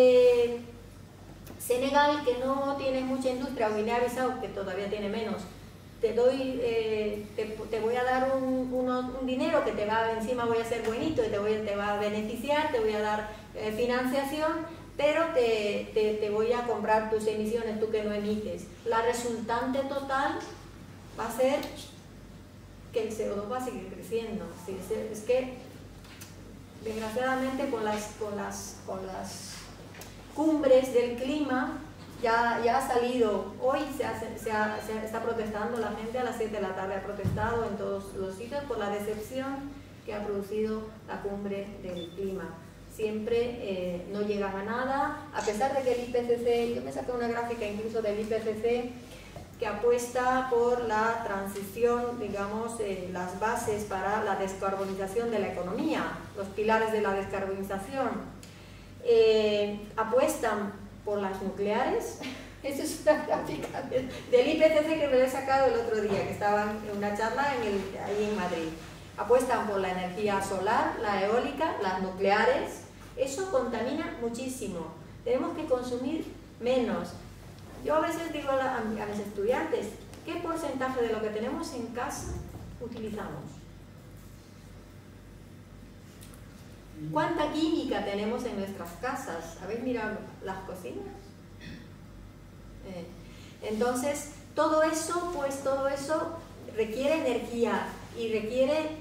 Senegal, que no tiene mucha industria, o Guinea-Bissau, que todavía tiene menos, te voy a dar un dinero que encima voy a ser buenito y te va a beneficiar, te voy a dar financiación, pero te voy a comprar tus emisiones, tú que no emites. La resultante total va a ser que el CO2 va a seguir creciendo. ¿Sí? Es que, desgraciadamente, con las cumbres del clima, ya ha salido, hoy se está protestando, la gente a las 7 de la tarde ha protestado en todos los sitios por la decepción que ha producido la cumbre del clima. Siempre no llegan a nada, a pesar de que el IPCC, yo me saqué una gráfica incluso del IPCC, que apuesta por la transición, digamos, las bases para la descarbonización de la economía, los pilares de la descarbonización. Apuestan por las nucleares. Esa es una gráfica del IPCC que me lo he sacado el otro día, que estaba en una charla ahí en Madrid. Apuestan por la energía solar, la eólica, las nucleares. Eso contamina muchísimo. Tenemos que consumir menos. Yo a veces digo a mis estudiantes, ¿qué porcentaje de lo que tenemos en casa utilizamos? ¿Cuánta química tenemos en nuestras casas? ¿Habéis mirado las cocinas? Entonces, todo eso requiere energía y requiere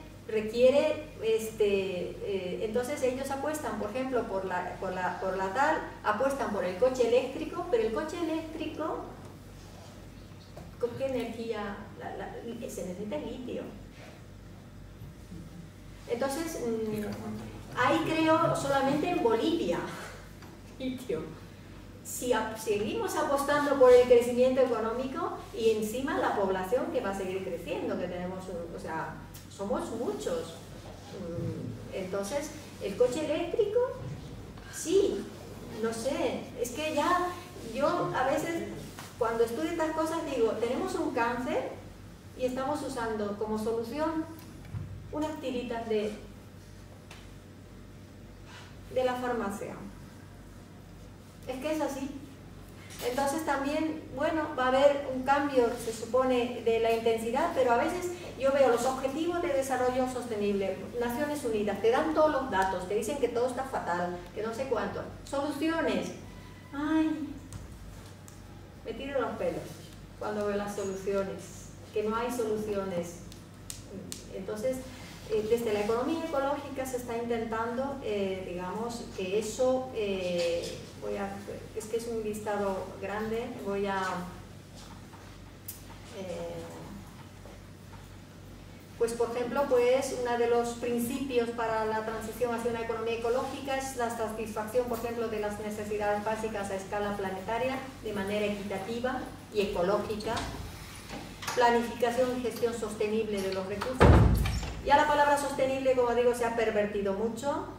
entonces ellos apuestan, por ejemplo, por la tal, apuestan por el coche eléctrico, pero el coche eléctrico, ¿con qué energía? Se necesita litio. Entonces, hay, creo, solamente en Bolivia litio. Si seguimos apostando por el crecimiento económico y encima la población que va a seguir creciendo, que tenemos, o sea, somos muchos. Entonces, el coche eléctrico, sí, no sé, es que ya yo a veces cuando estudio estas cosas digo, tenemos un cáncer y estamos usando como solución unas tiritas de la farmacia. Es que es así. Entonces también, bueno, va a haber un cambio, se supone, de la intensidad, pero a veces yo veo los objetivos de desarrollo sostenible, Naciones Unidas, te dan todos los datos, te dicen que todo está fatal, que no sé cuánto. Soluciones. Ay, me tiro los pelos cuando veo las soluciones, que no hay soluciones. Entonces, desde la economía ecológica se está intentando, digamos, que eso, es que es un listado grande, pues por ejemplo, pues uno de los principios para la transición hacia una economía ecológica es la satisfacción, por ejemplo, de las necesidades básicas a escala planetaria de manera equitativa y ecológica, planificación y gestión sostenible de los recursos. Ya la palabra sostenible, como digo, se ha pervertido mucho.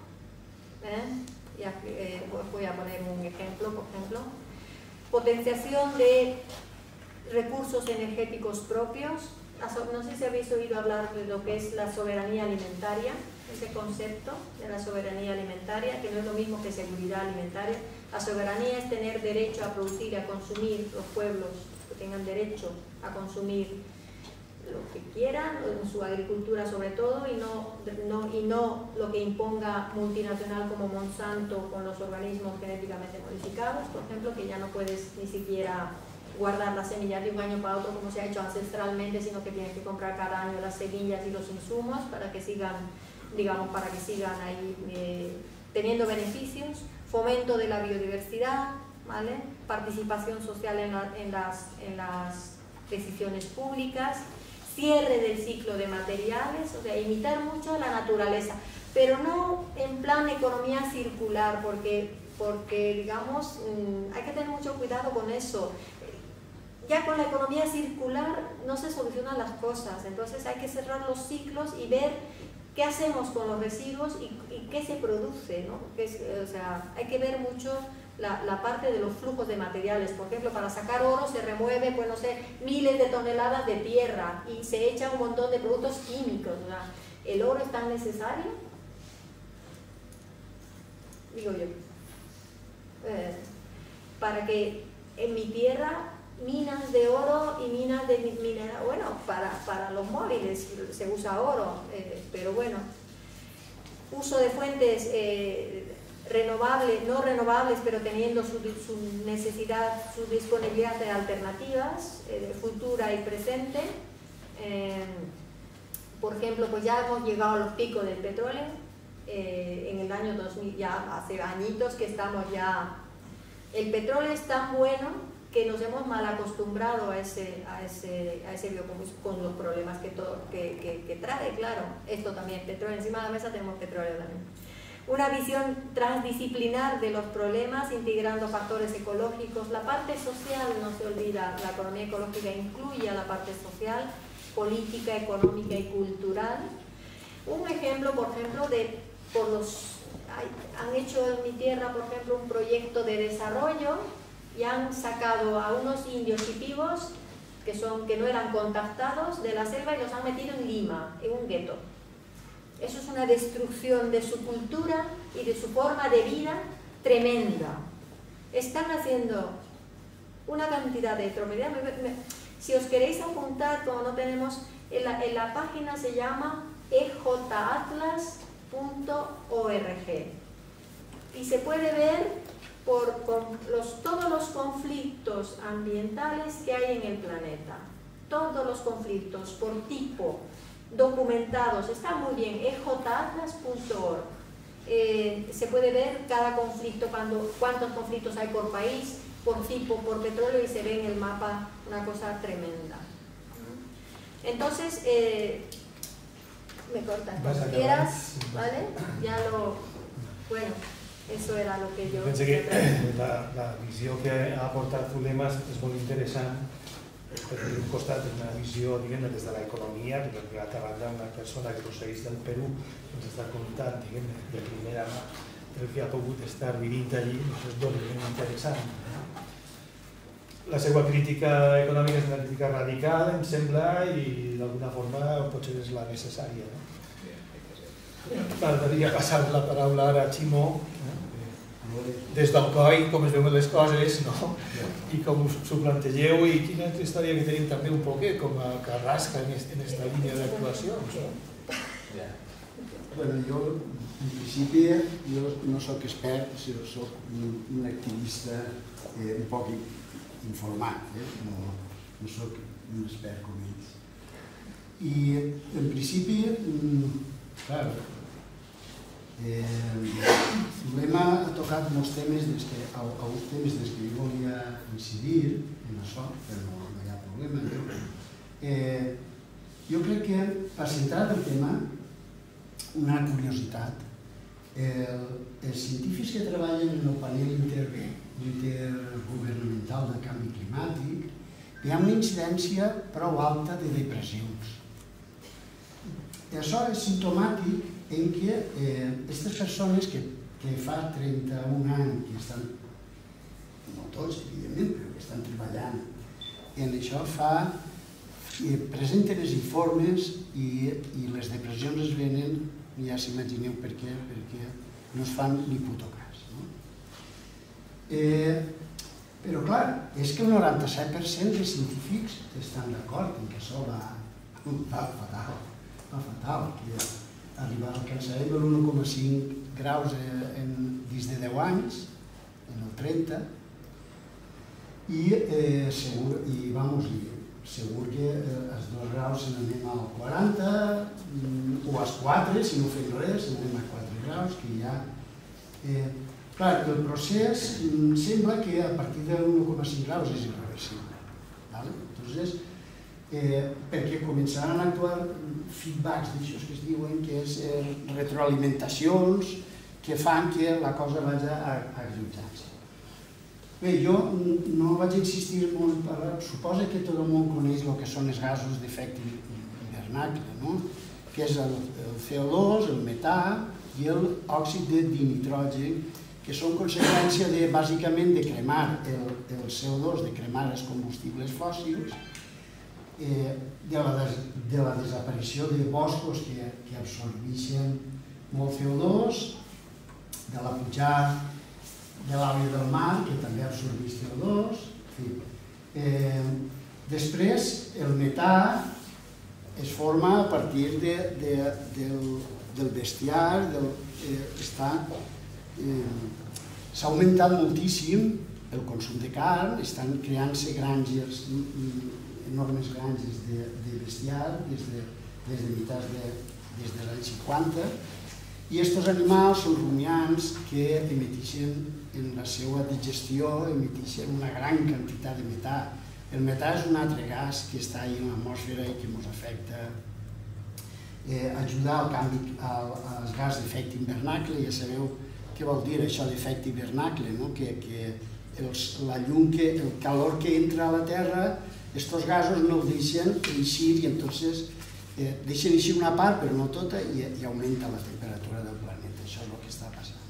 Voy a poner un ejemplo, por ejemplo. Potenciación de recursos energéticos propios. No sé si habéis oído hablar de lo que es la soberanía alimentaria, ese concepto de la soberanía alimentaria, que no es lo mismo que seguridad alimentaria. La soberanía es tener derecho a producir y a consumir, los pueblos que tengan derecho a consumir lo que quieran, en su agricultura sobre todo, y no lo que imponga multinacional como Monsanto con los organismos genéticamente modificados, por ejemplo, que ya no puedes ni siquiera guardar las semillas de un año para otro como se ha hecho ancestralmente, sino que tienes que comprar cada año las semillas y los insumos para que sigan, digamos, ahí teniendo beneficios. Fomento de la biodiversidad, ¿vale? Participación social en las decisiones públicas, cierre del ciclo de materiales, o sea, imitar mucho a la naturaleza, pero no en plan economía circular, porque digamos, hay que tener mucho cuidado con eso. Ya con la economía circular no se solucionan las cosas, entonces hay que cerrar los ciclos y ver qué hacemos con los residuos y qué se produce, ¿no? O sea, hay que ver mucho la parte de los flujos de materiales. Por ejemplo, para sacar oro se remueve, pues no sé, miles de toneladas de tierra y se echa un montón de productos químicos. O sea, ¿el oro es tan necesario? Digo yo. Para que en mi tierra minas de oro y minas de mineral, bueno, para los móviles se usa oro, pero bueno, uso de fuentes no renovables, pero teniendo su necesidad, su disponibilidad de alternativas, futura y presente. Por ejemplo, pues ya hemos llegado a los picos del petróleo. En el año 2000, ya hace añitos que estamos ya... El petróleo es tan bueno que nos hemos mal acostumbrado a ese biocombustible, con los problemas que trae, claro. Esto también, petróleo, encima de la mesa tenemos petróleo también. Una visión transdisciplinar de los problemas, integrando factores ecológicos. La parte social, no se olvida, la economía ecológica incluye a la parte social, política, económica y cultural. Un ejemplo, por ejemplo, han hecho en mi tierra, por ejemplo, un proyecto de desarrollo y han sacado a unos indios shipibos que no eran contactados de la selva y los han metido en Lima, en un gueto. Eso es una destrucción de su cultura y de su forma de vida tremenda. Están haciendo una cantidad de atrocidades. Si os queréis apuntar, como no tenemos, en la página se llama ejatlas.org y se puede ver todos los conflictos ambientales que hay en el planeta. Todos los conflictos por tipo, documentados, está muy bien, ejatlas.org. Se puede ver cada conflicto, cuántos conflictos hay por país, por tipo, por petróleo, y se ve en el mapa una cosa tremenda. Entonces, me cortas cuando quieras, ¿vale? Bueno, eso era lo que yo... Pensé que la visió que ha aportat Zulemas és molt interessant, perquè d'un costat és una visió, diguem-ne, des de l'economia, perquè per altra banda una persona que procedeix del Perú ens està contant, diguem-ne, de primera mà el que ha pogut estar vivint allí, és doblement interessant. La seva crítica econòmica és una crítica radical, em sembla, i d'alguna forma potser és la necessària. M'agradaria passar la paraula ara a Ximo, des del COI, com es veuen les coses, i com s'ho plantegeu, i quina altra història que tenim també un poquet, com a carrasca en aquesta línia d'actuació. Bueno, jo, en principi, no soc expert, sinó soc un activista un poc informat, no soc un expert com ells. I, en principi, clar, Zulema ha tocat molts temes, alguns temes des que jo volia incidir en això, però no hi ha problema. Jo crec que, per centrar el tema, una curiositat, els científics que treballen en el panel intergovernamental de canvi climàtic hi ha una incidència prou alta de depressions. Això és simptomàtic en què aquestes persones que fa 31 anys que estan, no tots evidentment, però que estan treballant en això, presenten els informes i les depressions es venen, ja s'imagineu per què, perquè no es fan ni puto cas. Però clar, és que el 97% dels científics estan d'acord en que això va fatal, que alcançarem el 1,5 graus dins de 10 anys, en el 30, i segur que els 2 graus se n'anem al 40, o als 4, si no fem res, se n'anem a 4 graus, que ja... Clar, el procés sembla que a partir del 1,5 graus és irreversible. Entonces, perquè començaran a actuar feedbacks d'això que es diuen, que és retroalimentacions que fan que la cosa vagi agreujar-se. Bé, jo no vaig insistir molt, suposa que tot el món coneix el que són els gasos d'efecte hivernacle, que és el CO2, el metà i l'òxid de dinitrogen, que són conseqüència bàsicament de cremar el CO2, de cremar els combustibles fòssils, de la desaparició de boscos que absorbeixen molt CO2, de la pujada de l'aigua del mar, que també absorbeix CO2. Després, el metà es forma a partir del bestiar, s'ha augmentat moltíssim el consum de carn, estan creant-se granges, enormes granges de bestiar des dels anys 50, i aquests animals són rumiants que emetixen en la seva digestió una gran quantitat de metà. El metà és un altre gas que està en l'atmosfera i que ens afecta. Ajuda al canvi als gas d'efecte hivernacle. Ja sabeu què vol dir això d'efecte hivernacle, que la llum, el calor que entra a la Terra, aquests gasos no el deixen eixir i entonces deixen eixir una part però no tota i augmenta la temperatura del planeta. Això és el que està passant.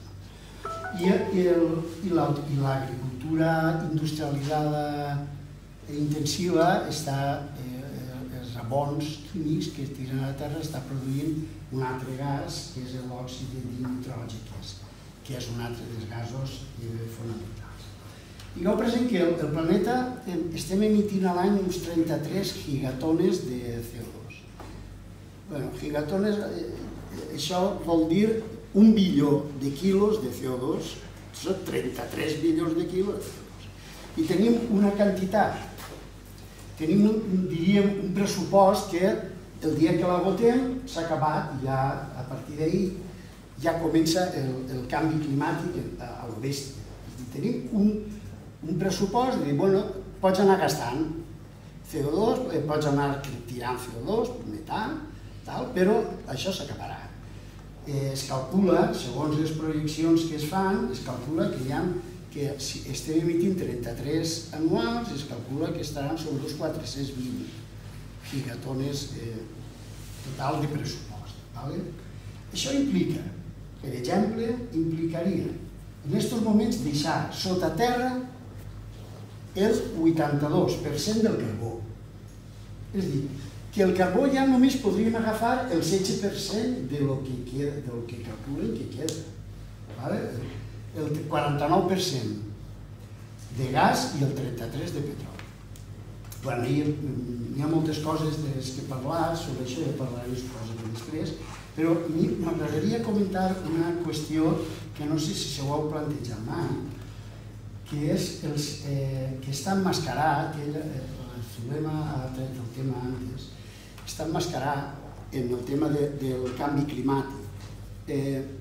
I l'agricultura industrialitzada intensiva està, els abons químics que tiren a la Terra està produint un altre gas que és l'òxid de nitrogen, que és un altre dels gasos fonamentals. Tingueu present que el planeta estem emitint a l'any uns 33 gigatones de CO2. Bueno, gigatones, això vol dir 1 bilió de quilos de CO2, són 33 bilions de quilos de CO2. I tenim una quantitat, tenim, diríem, un pressupost que el dia que l'agotem s'ha acabat i ja, a partir d'ahir ja comença el canvi climàtic a lo bèstia. Tenim un pressupost de dir, bueno, pots anar gastant CO2, pots anar tirant CO2, metà, però això s'acabarà. Es calcula, segons les projeccions que es fan, es calcula que si estem emitint 33 anuals, es calcula que estaran sobre els 420 gigatones total de pressupost. Això implica, per exemple, implicaria en aquests moments deixar sota terra el 82% del carbó. És a dir, que el carbó ja només podríem agafar el 16% del que calculen que queda. El 49% de gas i el 33% de petroli. Hi ha moltes coses de les que parlar, sobre això ja parlaré suposo després, però m'agradaria comentar una qüestió que no sé si se ho heu plantejat mai, que és que està emmascarat, el Zulema ha tret el tema antes, està emmascarat en el tema del canvi climàtic.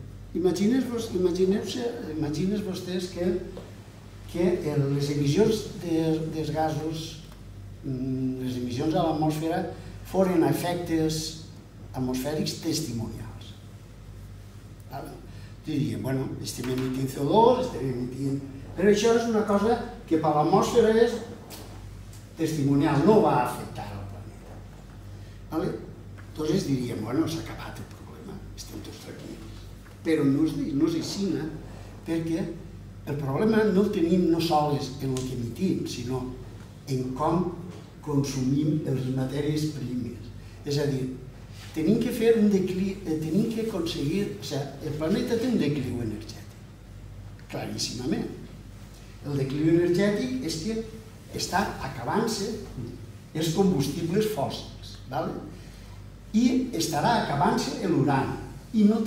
Imagines vostès que les emissions dels gasos, les emissions a l'atmosfera, foren efectes atmosfèrics testimonials. Diríem, bueno, estem emitint CO2, estem emitint... Però això és una cosa que per l'atmosfera és testimonial, no va afectar al planeta. Llavors diríem, bueno, s'ha acabat el problema, estem tots tranquils. Però no és així, perquè el problema no el tenim no sols en el que emitim, sinó en com consumim les matèries primeres. És a dir, tenim que fer un decliu, tenim que aconseguir... O sigui, el planeta té un decliu energètic, claríssimament. El decliu energètic és que està acabant-se els combustibles fòssils i estarà acabant-se l'urani i no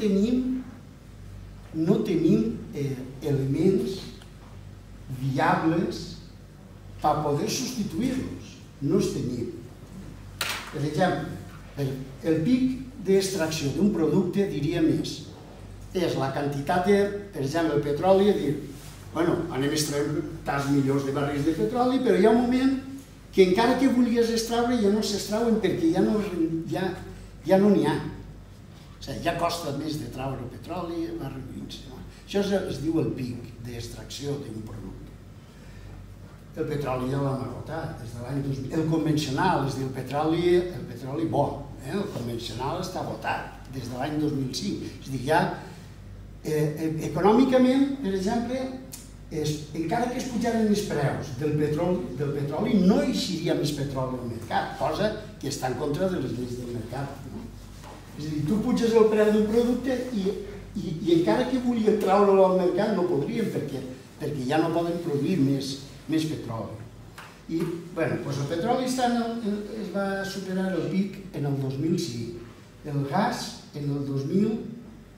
tenim elements viables per poder substituir-los. No els tenim. Per exemple, el pic d'extracció d'un producte, diríem, és la quantitat de, per exemple, el petroli, dir, bueno, anem extraient tants milions de barrils de petroli, però hi ha un moment que encara que volies extraure ja no s'extrauen perquè ja no n'hi ha. O sigui, ja costa més de traure el petroli, va reduint-se. Això es diu el pic d'extracció d'un producte. El petroli ja l'hem agotat des de l'any 2000. El convencional, és a dir, el petroli bo, el convencional està agotat des de l'any 2005. És a dir, ja econòmicament, per exemple, encara que es pujaren els preus del petroli, no eixiria més petroli al mercat, cosa que està en contra de les lleis del mercat. És a dir, tu puges el preu d'un producte i encara que volien treure-lo al mercat no podrien perquè ja no poden produir més petroli. I, bueno, el petroli es va superar el pic en el 2005, el gas en el 2000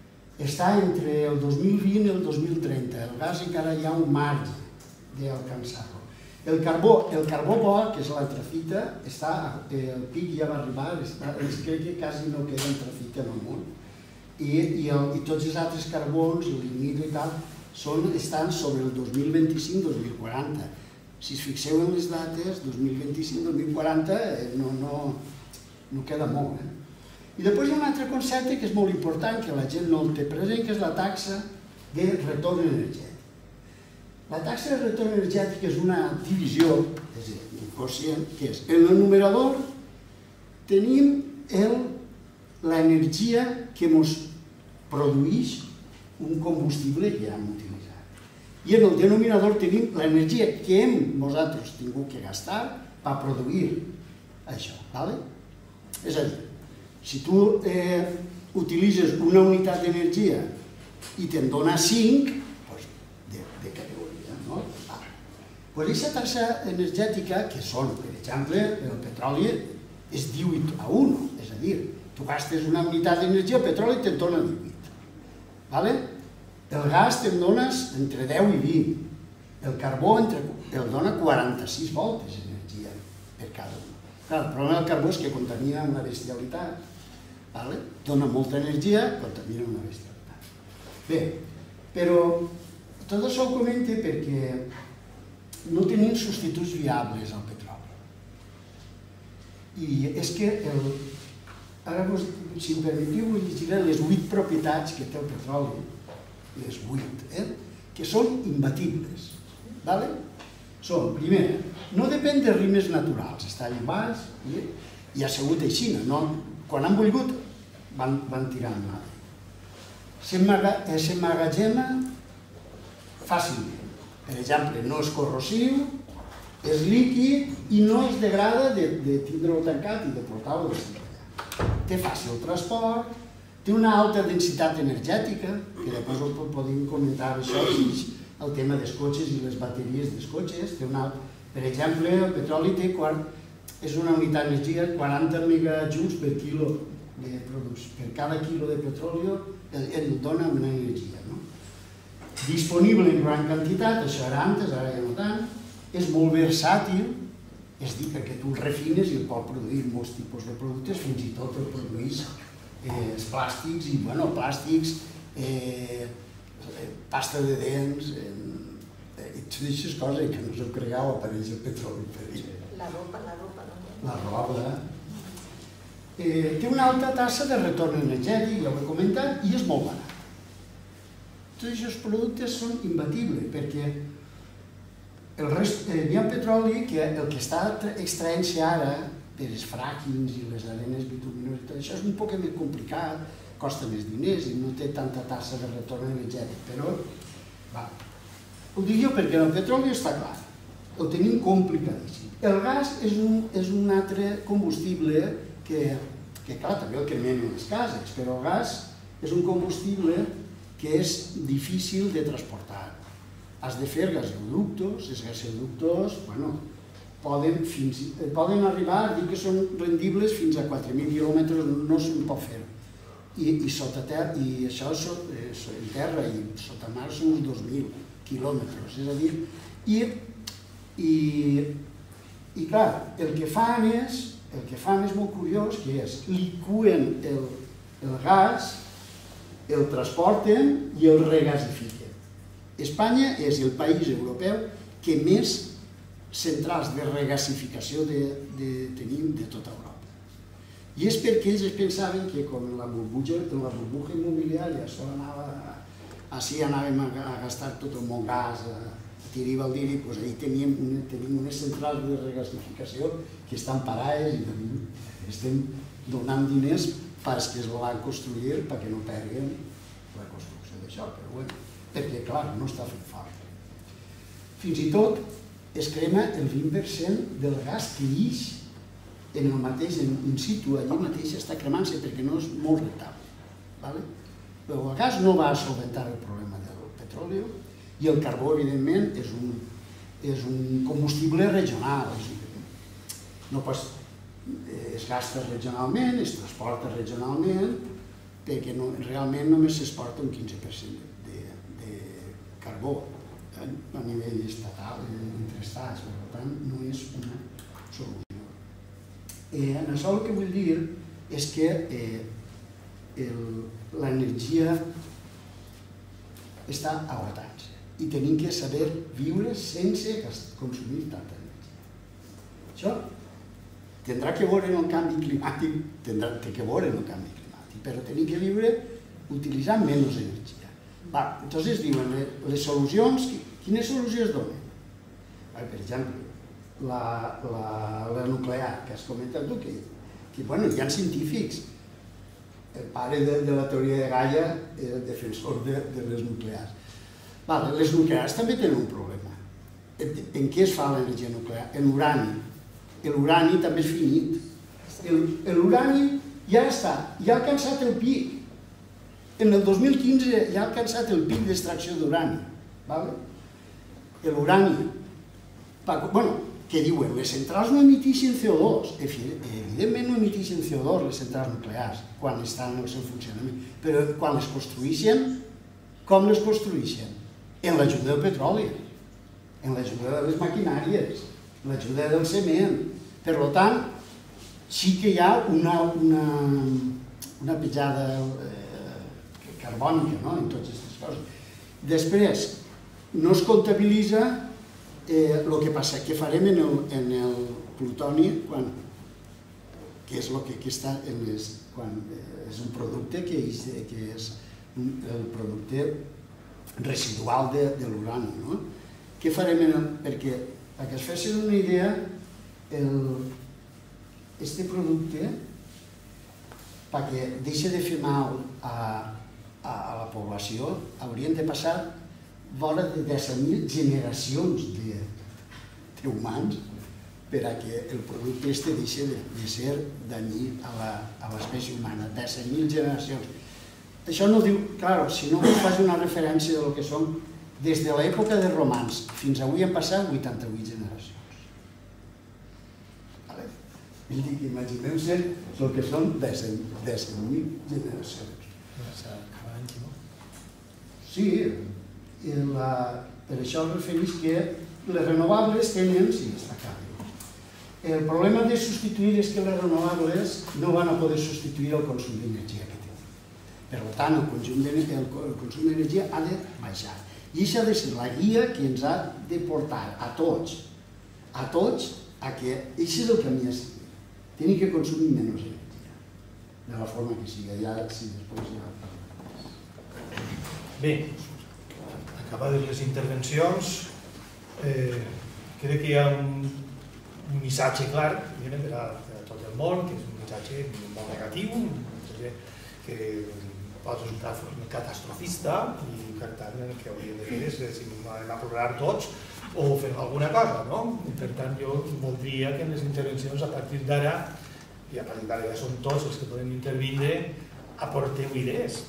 està entre el 2020 i el 2030. El gas encara hi ha un marge d'alcançar-lo. El carbó bo, que és l'antracita, el pic ja va arribar, crec que quasi no queda antracita en el món. I tots els altres carbons, el lignit i tal, estan sobre el 2025-2040. Si es fixeu en les dates, 2025-2040 no queda molt. I després hi ha un altre concepte que és molt important, que la gent no el té present, que és la taxa de retorn energètic. La taxa de retorn energètic és una divisió, és a dir, quocient, que és, en el numerador tenim l'energia que ens produeix un combustible que hem utilitzat. I en el denominador tenim l'energia que hem nosaltres tingut que gastar per produir això. És a dir, si tu utilitzes una unitat d'energia i te'n dona 5, de categoria, no? Doncs aquesta taxa energètica, que són, per exemple, el petroli, és 18:1, és a dir, tu gastes una unitat d'energia, el petroli te'n dona 18. El gas te'n dones entre 10 i 20. El carbó el dona 46 voltes d'energia per cada un. Clar, el problema del carbó és que contamina una bestialitat. Dona molta energia, contamina una bestialitat. Bé, però tot això ho comento perquè no tenim substituts viables al petroli. I és que, ara, si em permetiu, llegiré les 8 propietats que té el petroli, les 8, que són imbatibles. Són, primera, no depèn de rimes naturals, està allà baix i ha sigut així. Quan han volgut, van tirar endavant. S'emmagatzema fàcilment. Per exemple, no és corrosiu, és líquid i no es degrada de tindre-ho tancat i de portar-ho allà. Té fàcil transport, té una alta densitat energètica, que després ho podem comentar això, el tema dels cotxes i les bateries dels cotxes. Per exemple, el petroli és una unitat d'energia 40 megajoules per quilo de producció. Per cada quilo de petroli el dona una energia. Disponible en gran quantitat, això era antes, ara ja no tant, és molt versàtil, és a dir, perquè tu el refines i el pots produir molts tipus de productes, fins i tot el produís els plàstics, i bueno, plàstics, pasta de dents, i totes aquestes coses que no us heu cregut apareix el petroli per ells. La ropa. La roba. Té una alta tassa de retorn energètic, ja ho he comentat, i és molt barat. Tots aquests productes són imbatibles perquè hi ha petroli que el que està extraient-se ara per els fràquings i les arenes bituminoses, això és un poc més complicat, costa més diners i no té tanta tassa de retorn energètic, però ho dic jo perquè el petroli està clar, ho tenim complicadíssim. El gas és un altre combustible que clar, també el cremem en les cases, però el gas és un combustible que és difícil de transportar. Has de fer gasoductos, els gasoductos, poden arribar a dir que són rendibles fins a 4.000 quilòmetres, no se'n pot fer. I sota terra, i això en terra i sota mar són uns 2.000 quilòmetres, és a dir, i clar, el que fan és molt curiós, que és, licuen el gas, el transporten i el regasifiquen. Espanya és el país europeu que més centrals de regasificació tenim de tota Europa. I és perquè ells pensaven que com la burbuja immobiliària així anàvem a gastar tot el món gas, a tiri i valdiri, doncs ahir tenim unes centrals de regasificació que estan parades i estem donant diners perquè es van construir perquè no perguen la construcció d'això, però bé, perquè clar, no està fent fort. Fins i tot es crema el 20% del gas que ix en el mateix in situ, allà mateix està cremant-se perquè no és molt rentable. Però el gas no va solventar el problema del petroli i el carbó, evidentment, és un combustible regional. Es gasta regionalment, es transporta regionalment perquè realment només s'exporta un 15% de carbó a nivell estatal, entre estats, per tant no és una solució. En això el que vull dir és que l'energia està agotant-se i tenim que saber viure sense consumir tanta energia. Això tindrà que veure en el canvi climàtic, però tenim que viure utilitzant menys energia. Entonces diuen, les solucions, quines solucions donen? Per exemple, la nuclear, que has comentat tu, que hi ha científics. El pare de la teoria de Gaia era el defensor de les nuclears. Les nuclears també tenen un problema. En què es fa l'energia nuclear? En urani. L'urani també és finit. L'urani ja està, ja ha alcançat el pic. En el 2015 ja ha alcançat el pic d'extracció d'urani. L'urani, què diuen? Les centrals no emiteixen CO2. Evidentment no emiteixen CO2 les centrals nuclears quan estan en el seu funcionament, però quan les construeixen, com les construeixen? En l'ajuda del petroli, en l'ajuda de les maquinàries, en l'ajuda del cement. Per tant, sí que hi ha una petjada carbònica en totes aquestes coses. Després, no es comptabilitza el que passa, què farem en el plutoni que és el que està quan és un producte que és el producte residual de l'urani. Què farem? Perquè es fessin una idea, aquest producte, perquè deixi de fer mal a la població, haurien de passar vora de 10.000 generacions d'humans per a que el producte deixi de ser dañí a l'espècie humana. 10.000 generacions. Això no diu, clar, si no fas una referència del que són, des de l'època dels romans fins avui han passat 88 generacions. Imaginem-se el que són 10.000 generacions. Sí, per això es refereix que les renovables tenen... Sí, està clar. El problema de substituir és que les renovables no van a poder substituir el consum d'energia que tenen. Per tant, el consum d'energia ha de baixar. I això ha de ser la guia que ens ha de portar a tots, a que això és el camí a seguir. Tenim que consumir menys energia, de la forma que sigui. Ja, si després ja parlarem. Bé, acabades les intervencions, crec que hi ha un missatge clar per a tot el món, que és un missatge molt negatiu, que pot resultar catastrofista i per tant el que hauríem de fer és si anem a plorar tots o fer alguna cosa, no? Per tant jo voldria que en les intervencions a partir d'ara, i a partir d'ara ja són tots els que poden intervindre, aporteu idees.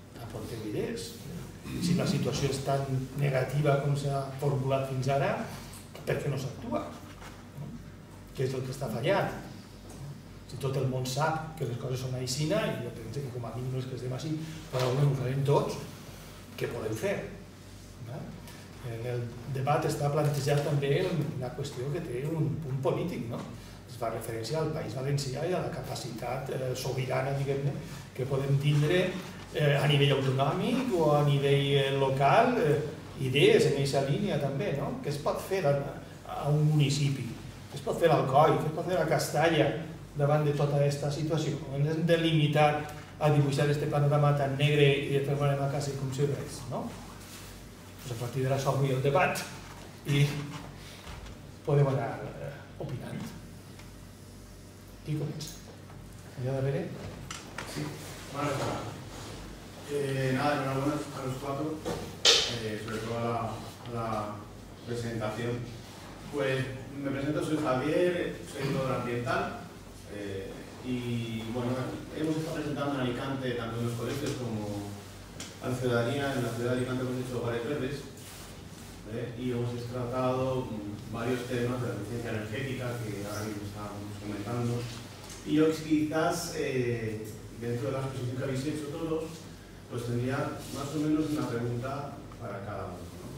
Si la situació és tan negativa com s'ha formulat fins ara, per què no s'actua? Què és el que està fallant? Si tot el món sap que les coses són aixina, i jo penso que com a mínim els que estem així, probablement ho farem tots, què podem fer? En el debat està plantejat també una qüestió que té un punt polític, no? Es fa referència al País Valencià i a la capacitat sobirana, diguem-ne, que podem tindre a nivell autonòmic o a nivell local, idees en aquesta línia també, no? Què es pot fer a un municipi? Què es pot fer a Alcoi? Què es pot fer a Castalla davant de tota aquesta situació? Hem de limitar a dibuixar aquest panorama tan negre i de tornar a casa com si res, no? A partir de s'obri el debat i podem anar opinant. Qui comença? ¿Allá de Veré? Sí. Bueno, nada, enhorabuena a los cuatro, sobre todo a la presentación. Pues me presento, soy Javier, soy educador ambiental y bueno, hemos estado presentando en Alicante, tanto en los colegios como a la ciudadanía. En la ciudad de Alicante hemos hecho hogares verdes y hemos tratado varios temas de la eficiencia energética que ahora mismo estábamos comentando. Y yo quizás dentro de la exposición que habéis hecho todos, pues tendría más o menos una pregunta para cada uno, ¿no?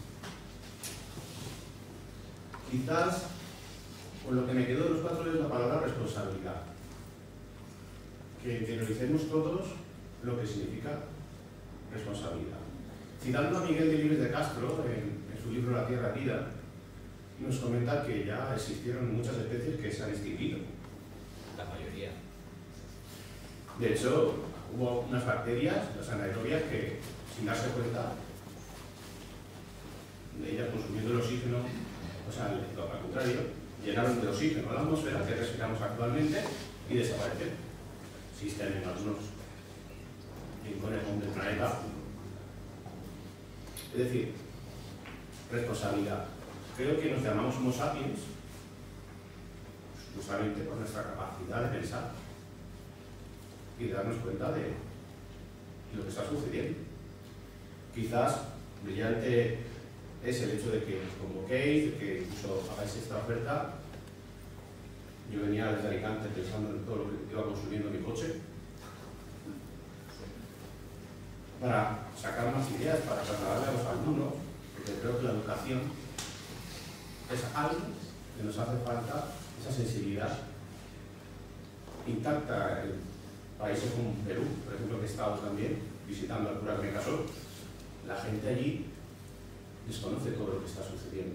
Quizás, con lo que me quedo de los 4 es la palabra responsabilidad. Que interioricemos todos lo que significa responsabilidad. Citando a Miguel Delibes de Castro, en su libro La Tierra Vida, nos comenta que ya existieron muchas especies que se han extinguido. La mayoría. De hecho, hubo unas bacterias, las anaerobias, que sin darse cuenta de ellas consumiendo el oxígeno, o sea, al contrario, llenaron de oxígeno la atmósfera que respiramos actualmente y desaparecen. Existen en algunos rincones del planeta. Es decir, responsabilidad. Creo que nos llamamos Homo sapiens justamente por nuestra capacidad de pensar y de darnos cuenta de lo que está sucediendo. Quizás brillante es el hecho de que os convoquéis, de que incluso hagáis esta oferta. Yo venía desde Alicante pensando en todo lo que iba consumiendo mi coche para sacar más ideas, para trasladarle a los alumnos, porque creo que la educación es algo que nos hace falta, esa sensibilidad intacta en países como Perú, por ejemplo, que he estado también visitando al cura que me casó. La gente allí desconoce todo lo que está sucediendo.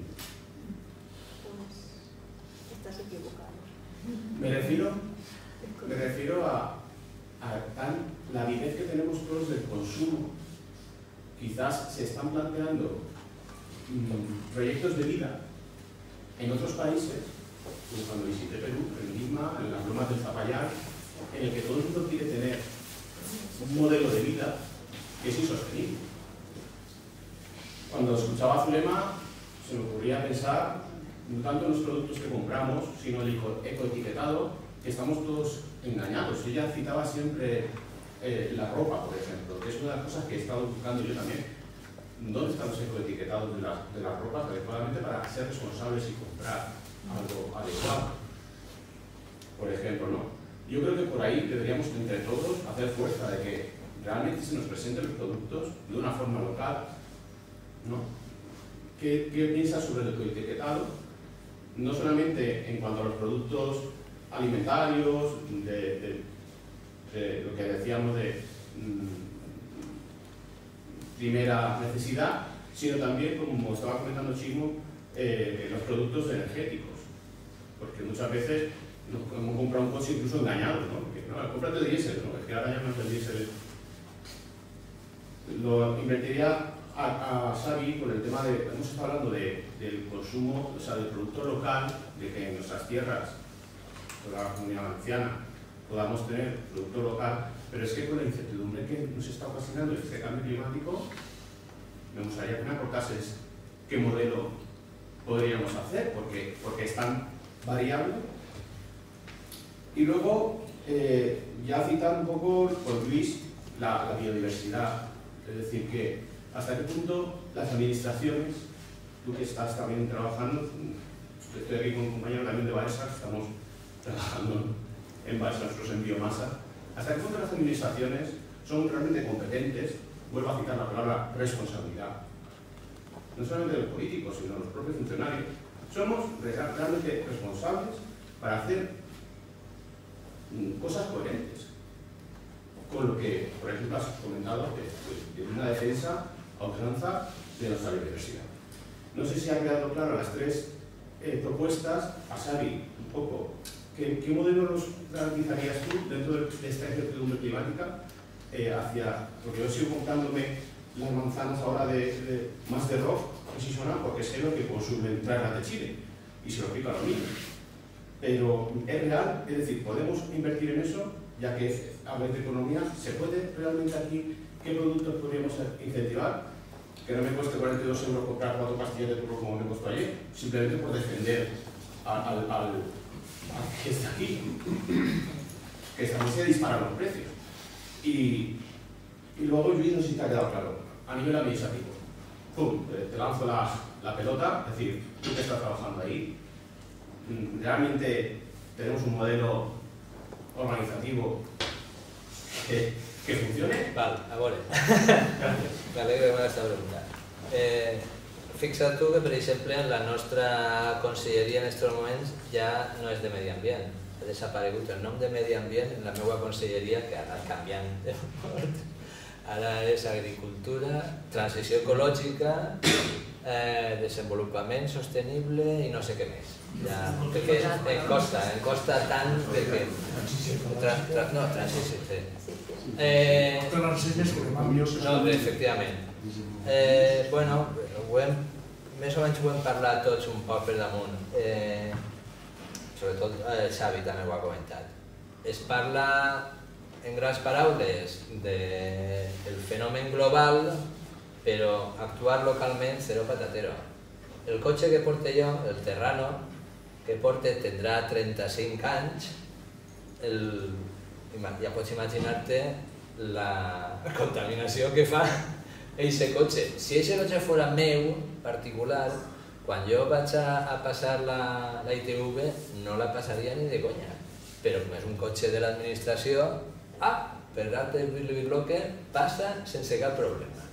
Pues estás equivocado. Me refiero a la avidez que tenemos todos del consumo. Quizás se están planteando proyectos de vida en otros países, como cuando visité Perú, en Lima, en las lomas del Zapallar, en el que todo el mundo quiere tener un modelo de vida que es insostenible. Cuando escuchaba a Zulema, se me ocurría pensar no tanto en los productos que compramos, sino el ecoetiquetado, que estamos todos engañados. Ella citaba siempre la ropa, por ejemplo, que es una de las cosas que he estado buscando yo también. ¿Dónde están los ecoetiquetados de las ropas adecuadamente para ser responsables y comprar algo adecuado? Por ejemplo, ¿no? Yo creo que por ahí deberíamos entre todos hacer fuerza de que realmente se nos presenten los productos de una forma local, ¿no? ¿Qué piensas sobre el ecoetiquetado? No solamente en cuanto a los productos alimentarios, de lo que decíamos de primera necesidad, sino también, como estaba comentando Chismo, los productos energéticos. Porque muchas veces nos hemos comprado un coche incluso engañados, ¿no? Porque, no, cómprate diésel, ¿no? Es que ahora ya no es el diésel. Lo invertiría a Xavi con el tema de, hemos estado hablando del consumo, o sea, del producto local, de que en nuestras tierras, toda la comunidad valenciana, podamos tener producto local, pero es que con la incertidumbre que nos está ocasionando este cambio climático, me gustaría que me aportases qué modelo podríamos hacer, porque están variando. Y luego, ya citar un poco con Luis la biodiversidad, es decir, que hasta qué punto las administraciones, tú que estás también trabajando, estoy aquí con un compañero también de Baesa, estamos trabajando en Baesa, nosotros en biomasa, hasta qué punto las administraciones son realmente competentes, vuelvo a citar la palabra responsabilidad, no solamente los políticos, sino los propios funcionarios, somos realmente responsables para hacer cosas coherentes con lo que, por ejemplo, has comentado de una defensa a ultranza de nuestra biodiversidad. No sé si ha quedado claro las tres propuestas. A Xavi, un poco, ¿qué modelo nos garantizarías tú dentro de esta incertidumbre climática porque yo sigo comprándome las manzanas ahora más de rock, que sí suena, porque sé lo que consumen traerlas de Chile y se lo explico a los niños. Pero es real, es decir, podemos invertir en eso, ya que hablar de economía, ¿se puede realmente aquí qué productos podríamos incentivar? Que no me cueste 42 euros comprar 4 pastillas de turro como me costó ayer, simplemente por defender al que está aquí, que también se disparan los precios. Y luego, Luis, no sé si te ha quedado claro, a nivel administrativo, ¡pum!, te lanzo la pelota, es decir, tú que estás trabajando ahí, realmente tenemos un modelo organizativo que funcione. Val, a veure. M'alegro que m'has preguntat. Fixa't tu que, per exemple, en la nostra conselleria en aquests moments ja no és de medi ambient. Ha desaparegut el nom de medi ambient en la meva conselleria, que ha anat canviant de mort. Ara és agricultura, transició ecològica, desenvolupament sostenible i no sé què més. Perquè em costa tant que... No, transició, sí. No, efectivament. Bueno, més o menys ho hem parlat tots un poc per damunt. Sobretot el Xavi també ho ha comentat. Es parla en grans paraules del fenomen global, però actuar localment zero patatero. El cotxe que porte jo, el Terrano, que porte tindrà 35 anys, ja pots imaginar-te la contaminació que fa eixe cotxe. Si eixe cotxe fora meu, particular, quan jo vaig a passar la ITV no la passaria ni de conya. Però com és un cotxe de l'administració, per dalt de Bilbloque passa sense cap problema.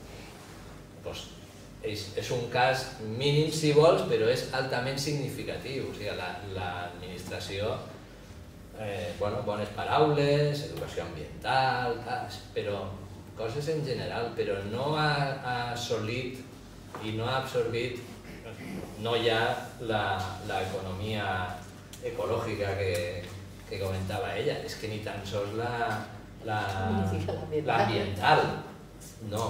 És un cas mínim si vols, però és altament significatiu. O sigui, l'administració, bones paraules, educació ambiental, però coses en general, però no ha assolit i no ha absorbit, no hi ha l'economia ecològica que comentava ella, és que ni tan sols l'ambiental. No.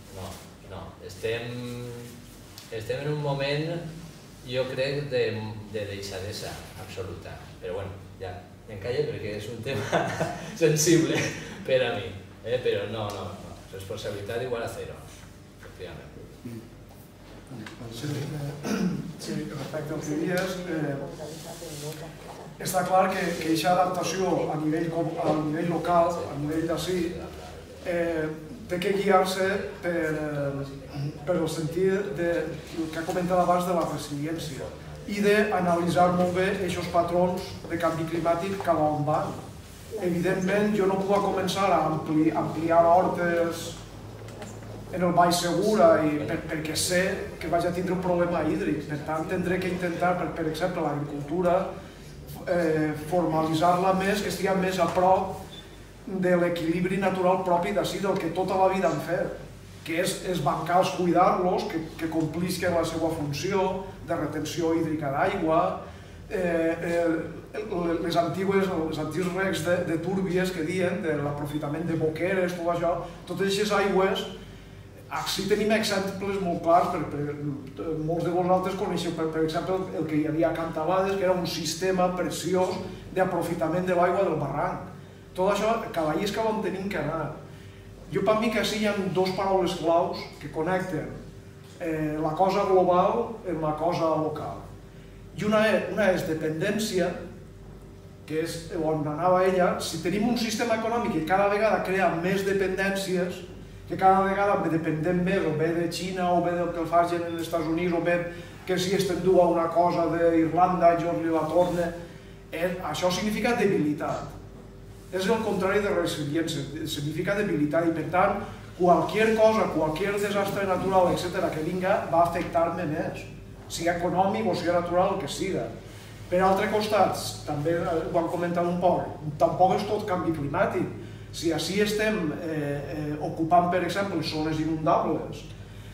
Estem en un moment, jo crec, de deixadesa absoluta. Però bueno, ja em callo perquè és un tema sensible per a mi. Però no, responsabilitat igual a zero, efectivament. Sí, respecte al que dies, està clar que aquesta adaptació a nivell local, a nivell d'ací, té que guiar-se per el sentit que ha comentat abans de la resiliència i d'analitzar molt bé aquests patrons de canvi climàtic cap a on van. Evidentment, jo no puc començar a ampliar hortes en el Baix Segura perquè sé que vaig a tindre un problema hídric. Per tant, tindré que intentar, per exemple, l'agricultura, formalitzar-la més, que estigui més a prop de l'equilibri natural propi d'ací, del que tota la vida han fet, que és els bancals cuidar-los, que complisquen la seva funció de retenció hídrica d'aigua, els antics recs de túrbies que diuen, de l'aprofitament de boqueres, tot això, totes aquestes aigües, així tenim exemples molt clars, molts de vosaltres coneixeu, per exemple, el que hi havia a Cantalades, que era un sistema preciós d'aprofitament de l'aigua del barranc. Tot això, cada dia és cap on tenim que anar. Jo, per mi, que sí hi ha dues paraules claus que connecten la cosa global amb la cosa local. I una és dependència, que és on anava ella. Si tenim un sistema econòmic que cada vegada crea més dependències, que cada vegada dependem més, o bé de Xina, o bé del que el facin als Estats Units, o bé que si es t'endú a una cosa d'Irlanda, jo li la torne, això significa debilitat. És el contrari de resiliència, significa debilitat, i per tant, qualsevol cosa, qualsevol desastre natural, etc., que vinga, va afectar-me més, sigui econòmic o sigui natural, el que siga. Per altre costat, també ho han comentat un poc, tampoc és tot canvi climàtic. Si així estem ocupant, per exemple, zones inundables,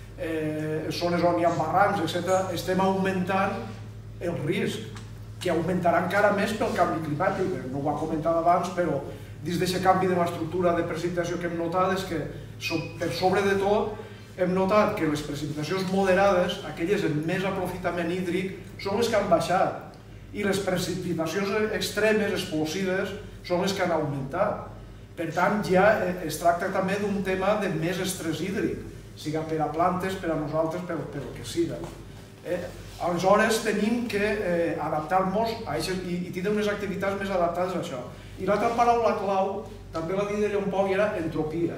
zones on hi ha barrancs, etc., estem augmentant el risc, que augmentarà encara més pel canvi climàtic. No ho ha comentat abans, però dins d'aquest canvi de l'estructura de precipitació que hem notat és que, per sobre de tot, hem notat que les precipitacions moderades, aquelles amb més aprofitament hídric, són les que han baixat, i les precipitacions extremes, explosives, són les que han augmentat. Per tant, ja es tracta també d'un tema de més estrès hídric, sigui per a plantes, per a nosaltres, per el que siga. Aleshores, tenim que adaptar-nos i tindre unes activitats més adaptades a això. I l'altra paraula clau, també la diré un poc, era entropia.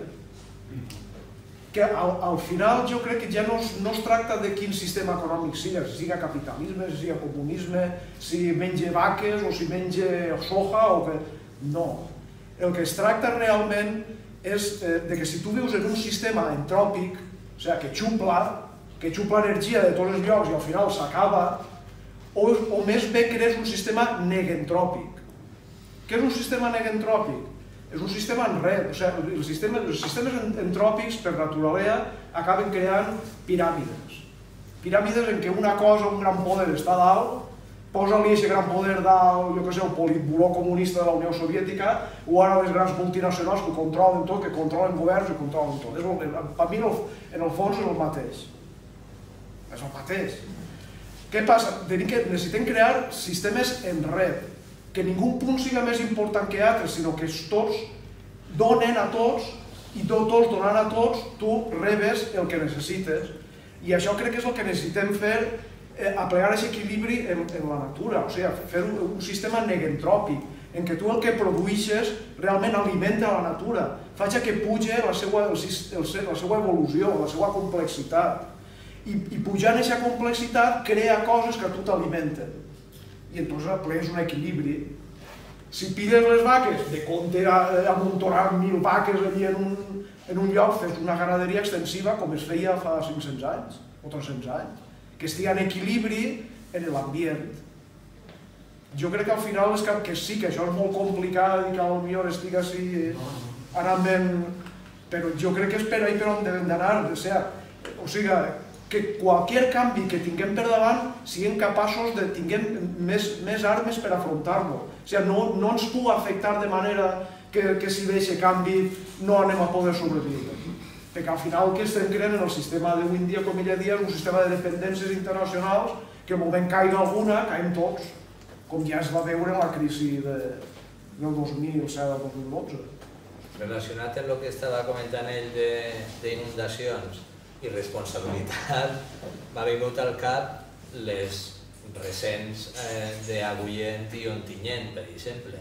Que al final jo crec que ja no es tracta de quin sistema econòmic siga, si siga capitalisme, si siga comunisme, si menja vaques o si menja soja o que... No. El que es tracta realment és que si tu vius en un sistema entròpic, o sigui, que xupla energia de tots els llocs i al final s'acaba, o més bé crees un sistema negentròpic. Què és un sistema negentròpic? És un sistema en red, o sigui, els sistemes entròpics per naturalesa acaben creant piràmides. Piràmides en què una cosa, un gran poder està dalt, posa-li aquest gran poder dalt, jo què sé, el politburó comunista de la Unió Soviètica, o ara les grans multinacionals que ho controlen tot, que controlen governs i controlen tot. Per mi, en el fons, és el mateix. És el mateix. Què passa? Necessitem crear sistemes en red, que ningú punt siga més important que altres, sinó que tots donen a tots, i tots donant a tots, tu rebes el que necessites. I això crec que és el que necessitem fer, aplegar aquest equilibri en la natura, o sigui, fer un sistema negentròpic, en què tu el que produeixes realment alimenta la natura, faig que pugi la seva evolució, la seva complexitat. I pujant aquesta complexitat crea coses que a tu t'alimenten. I llavors aplegues un equilibri. Si pilles les vaques, de compte amuntonar 1.000 vaques allí en un lloc, fes una ganaderia extensiva com es feia fa 500 anys o 300 anys, que estigui en equilibri en l'ambient. Jo crec que al final és que sí, que això és molt complicat i que potser estigui així anant, però jo crec que és per ahí per on hem d'anar. O sigui, que qualsevol canvi que tinguem per davant siguem capaços de tenir més armes per afrontar-lo. O sigui, no ens pugui afectar de manera que si ve aquest canvi no anem a poder sobreviure. Perquè al final el que estem creant en el sistema d'avui en dia, com ella dia, és un sistema de dependències internacionals que el moment caiga alguna, caiem tots, com ja es va veure en la crisi del 2007 al 2012. Relacionat amb el que estava comentant ell d'inundacions i responsabilitat, m'ha vingut al cap les recents d'Agullent i Ontinyent, per exemple.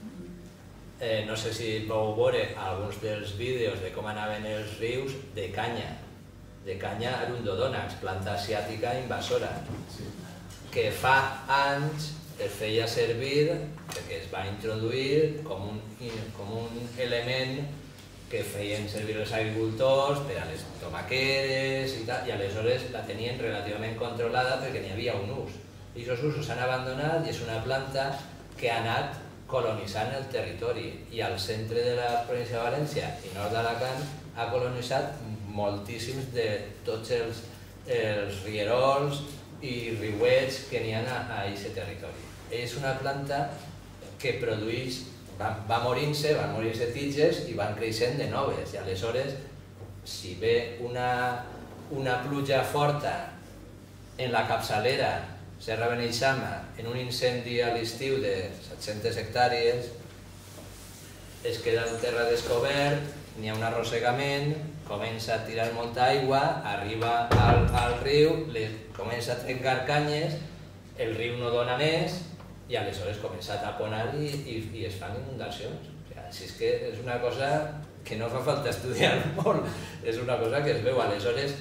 No sé si vau veure alguns dels vídeos de com anaven els rius de canya arundodònax, planta asiàtica invasora, que fa anys es feia servir perquè es va introduir com un element que feien servir els agricultors per a les tomaqueres i tal, i aleshores la tenien relativament controlada perquè n'hi havia un ús. I aquests usos s'han abandonat i és una planta que ha anat colonitzant el territori, i al centre de la província de València i nord d'Alacant ha colonitzat moltíssims de tots els rierols i riuets que n'hi ha a aquest territori. És una planta que produeix, va morint-se tiges i van creixent de noves, i aleshores si ve una pluja forta en la capçalera Serra Beneixama, en un incendi a l'estiu de 700 hectàrees, es queda el terra descobert, n'hi ha un arrossegament, comença a tirar molta aigua, arriba al riu, comença a trencar canyes, el riu no dona més i aleshores comença a taponar i es fan inundacions. Així és que és una cosa que no fa falta estudiar molt, és una cosa que es veu. Aleshores,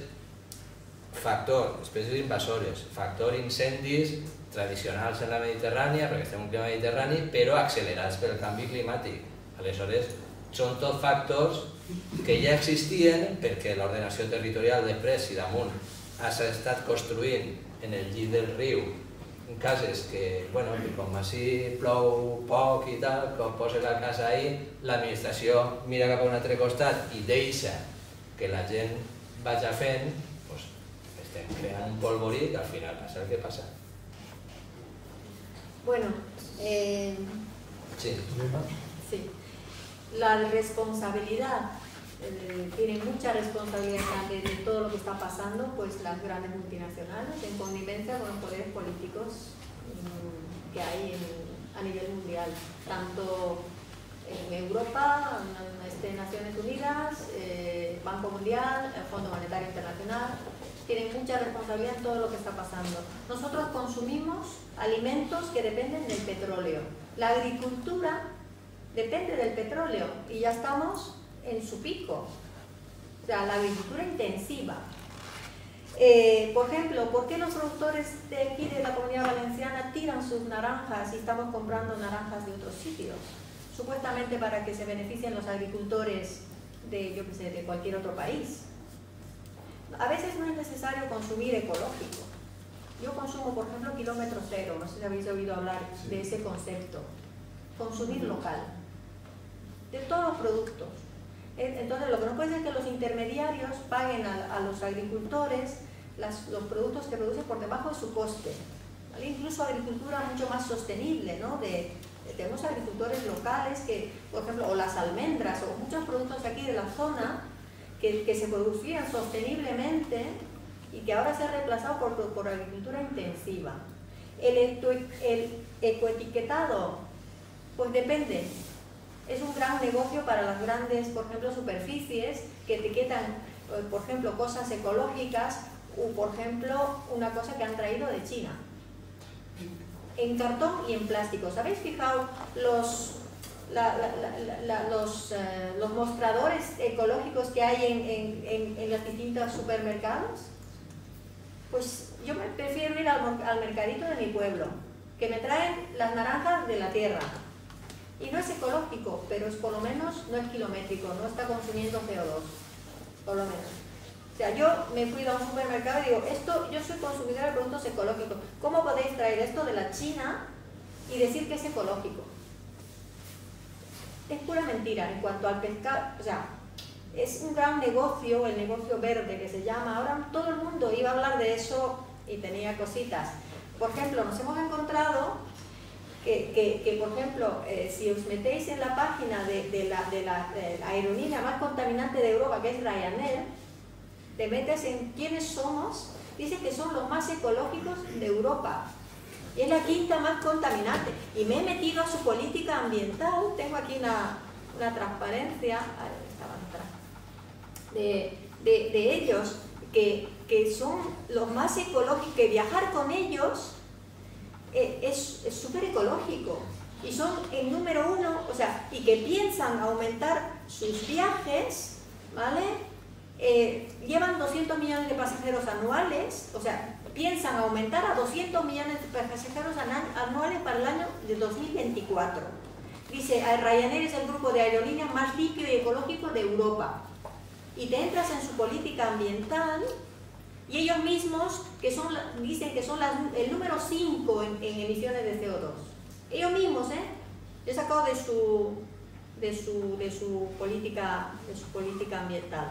factor espècies invasores, factor incendis tradicionals en la Mediterrània, perquè estem en un clima mediterrani, però accelerats pel canvi climàtic. Aleshores, són tots factors que ja existien perquè l'ordenació territorial després, si damunt has estat construint en el llit del riu cases que, bueno, com així plou poc i tal, quan posa la casa ahí, l'administració mira cap a un altre costat i deixa que la gent vagi fent, estem creant un polvorí que al final passa el que passa. Bueno, sí. La responsabilidad, tienen mucha responsabilidad de todo lo que está pasando, pues las grandes multinacionales en connivencia con los poderes políticos que hay a nivel mundial, tanto en Europa, Naciones Unidas, Banco Mundial, el Fondo Monetario Internacional. Tienen mucha responsabilidad en todo lo que está pasando. Nosotros consumimos alimentos que dependen del petróleo. La agricultura depende del petróleo y ya estamos en su pico. O sea, la agricultura intensiva. Por ejemplo, ¿por qué los productores de aquí de la Comunidad Valenciana tiran sus naranjas y estamos comprando naranjas de otros sitios? Supuestamente para que se beneficien los agricultores yo qué sé, de cualquier otro país. A veces no es necesario consumir ecológico. Yo consumo, por ejemplo, kilómetro cero, no sé si habéis oído hablar de ese concepto. Consumir local, de todos los productos. Entonces, lo que no puede ser es que los intermediarios paguen a los agricultores los productos que producen por debajo de su coste. ¿Vale? Incluso agricultura mucho más sostenible, ¿no? Tenemos agricultores locales que, por ejemplo, o las almendras, o muchos productos de aquí de la zona que se producían sosteniblemente y que ahora se ha reemplazado por agricultura intensiva. El ecoetiquetado, pues depende. Es un gran negocio para las grandes, por ejemplo, superficies que etiquetan, por ejemplo, cosas ecológicas o, por ejemplo, una cosa que han traído de China. En cartón y en plástico. ¿Os habéis fijado los mostradores ecológicos que hay en los distintos supermercados? Pues yo me prefiero ir al mercadito de mi pueblo, que me traen las naranjas de la tierra. Y no es ecológico, pero es por lo menos, no es kilométrico, no está consumiendo CO2, por lo menos. O sea, yo me fui a un supermercado y digo, yo soy consumidora de productos ecológicos. ¿Cómo podéis traer esto de la China y decir que es ecológico? Es pura mentira en cuanto al pescado. O sea, es un gran negocio, el negocio verde que se llama. Ahora todo el mundo iba a hablar de eso y tenía cositas. Por ejemplo, nos hemos encontrado que por ejemplo, si os metéis en la página de la aerolínea más contaminante de Europa, que es Ryanair, te metes en quiénes somos, dice que son los más ecológicos de Europa. Y es la quinta más contaminante. Y me he metido a su política ambiental, tengo aquí una transparencia de ellos, que son los más ecológicos, que viajar con ellos es súper ecológico. Y son el número uno, o sea, y que piensan aumentar sus viajes, ¿vale? Llevan 200 millones de pasajeros anuales, o sea, piensan aumentar a 200 millones de pasajeros anuales para el año de 2024. Dice, Ryanair es el grupo de aerolíneas más limpio y ecológico de Europa. Y te entras en su política ambiental y ellos mismos dicen que son el número 5 en emisiones de CO2. Ellos mismos, he sacado de su política ambiental.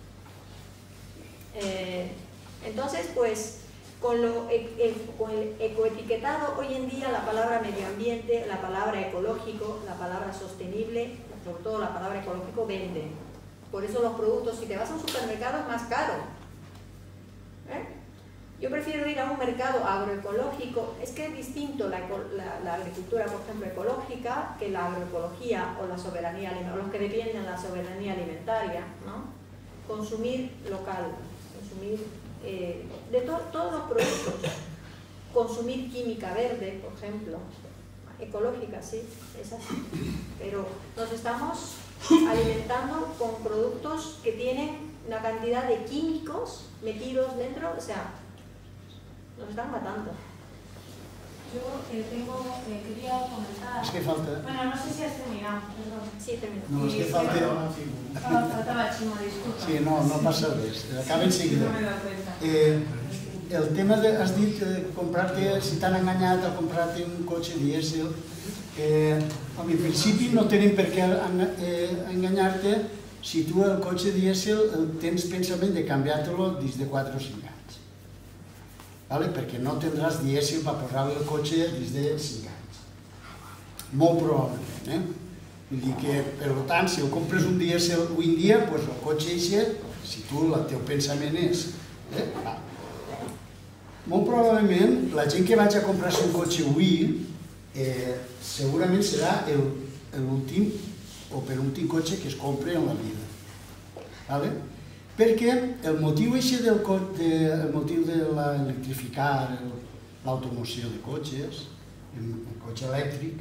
Entonces, pues, con el ecoetiquetado, hoy en día la palabra medio ambiente, la palabra ecológico, la palabra sostenible, sobre todo la palabra ecológico, vende. Por eso los productos, si te vas a un supermercado, es más caro. Yo prefiero ir a un mercado agroecológico. Es que es distinto la agricultura, por ejemplo, ecológica, que la agroecología o la soberanía alimentaria, o los que defienden la soberanía alimentaria, ¿no? Consumir local, consumir de todos los productos, consumir química verde, por ejemplo, ecológica, sí, es así, pero nos estamos alimentando con productos que tienen una cantidad de químicos metidos dentro, o sea, nos están matando. Yo quería comentar... Es que falta... Bueno, no sé si has terminado, perdón. Sí, termino. No, és que falta... Faltava Ximo, disculpa. Sí, no passa res. Acaba enseguida. No m'he dat cuenta. El tema de... Has dit comprar-te... Si t'han enganyat a comprar-te un cotxe dièsel, en principi no tenen per què enganyar-te si tu el cotxe dièsel tens pensament de canviar-te-lo dins de 4 o 5 anys. Perquè no tindràs dièsel per posar el cotxe dins de 5 anys. Molt probablement. Vull dir que, per tant, si el compres un dièsel avui en dia, el cotxe eixe, si tu el teu pensament és... Molt probablement, la gent que vaig a comprar-se un cotxe avui, segurament serà l'últim o per l'últim cotxe que es compra en la vida. Perquè el motiu de l'electrificar l'automoció de cotxes, el cotxe elèctric,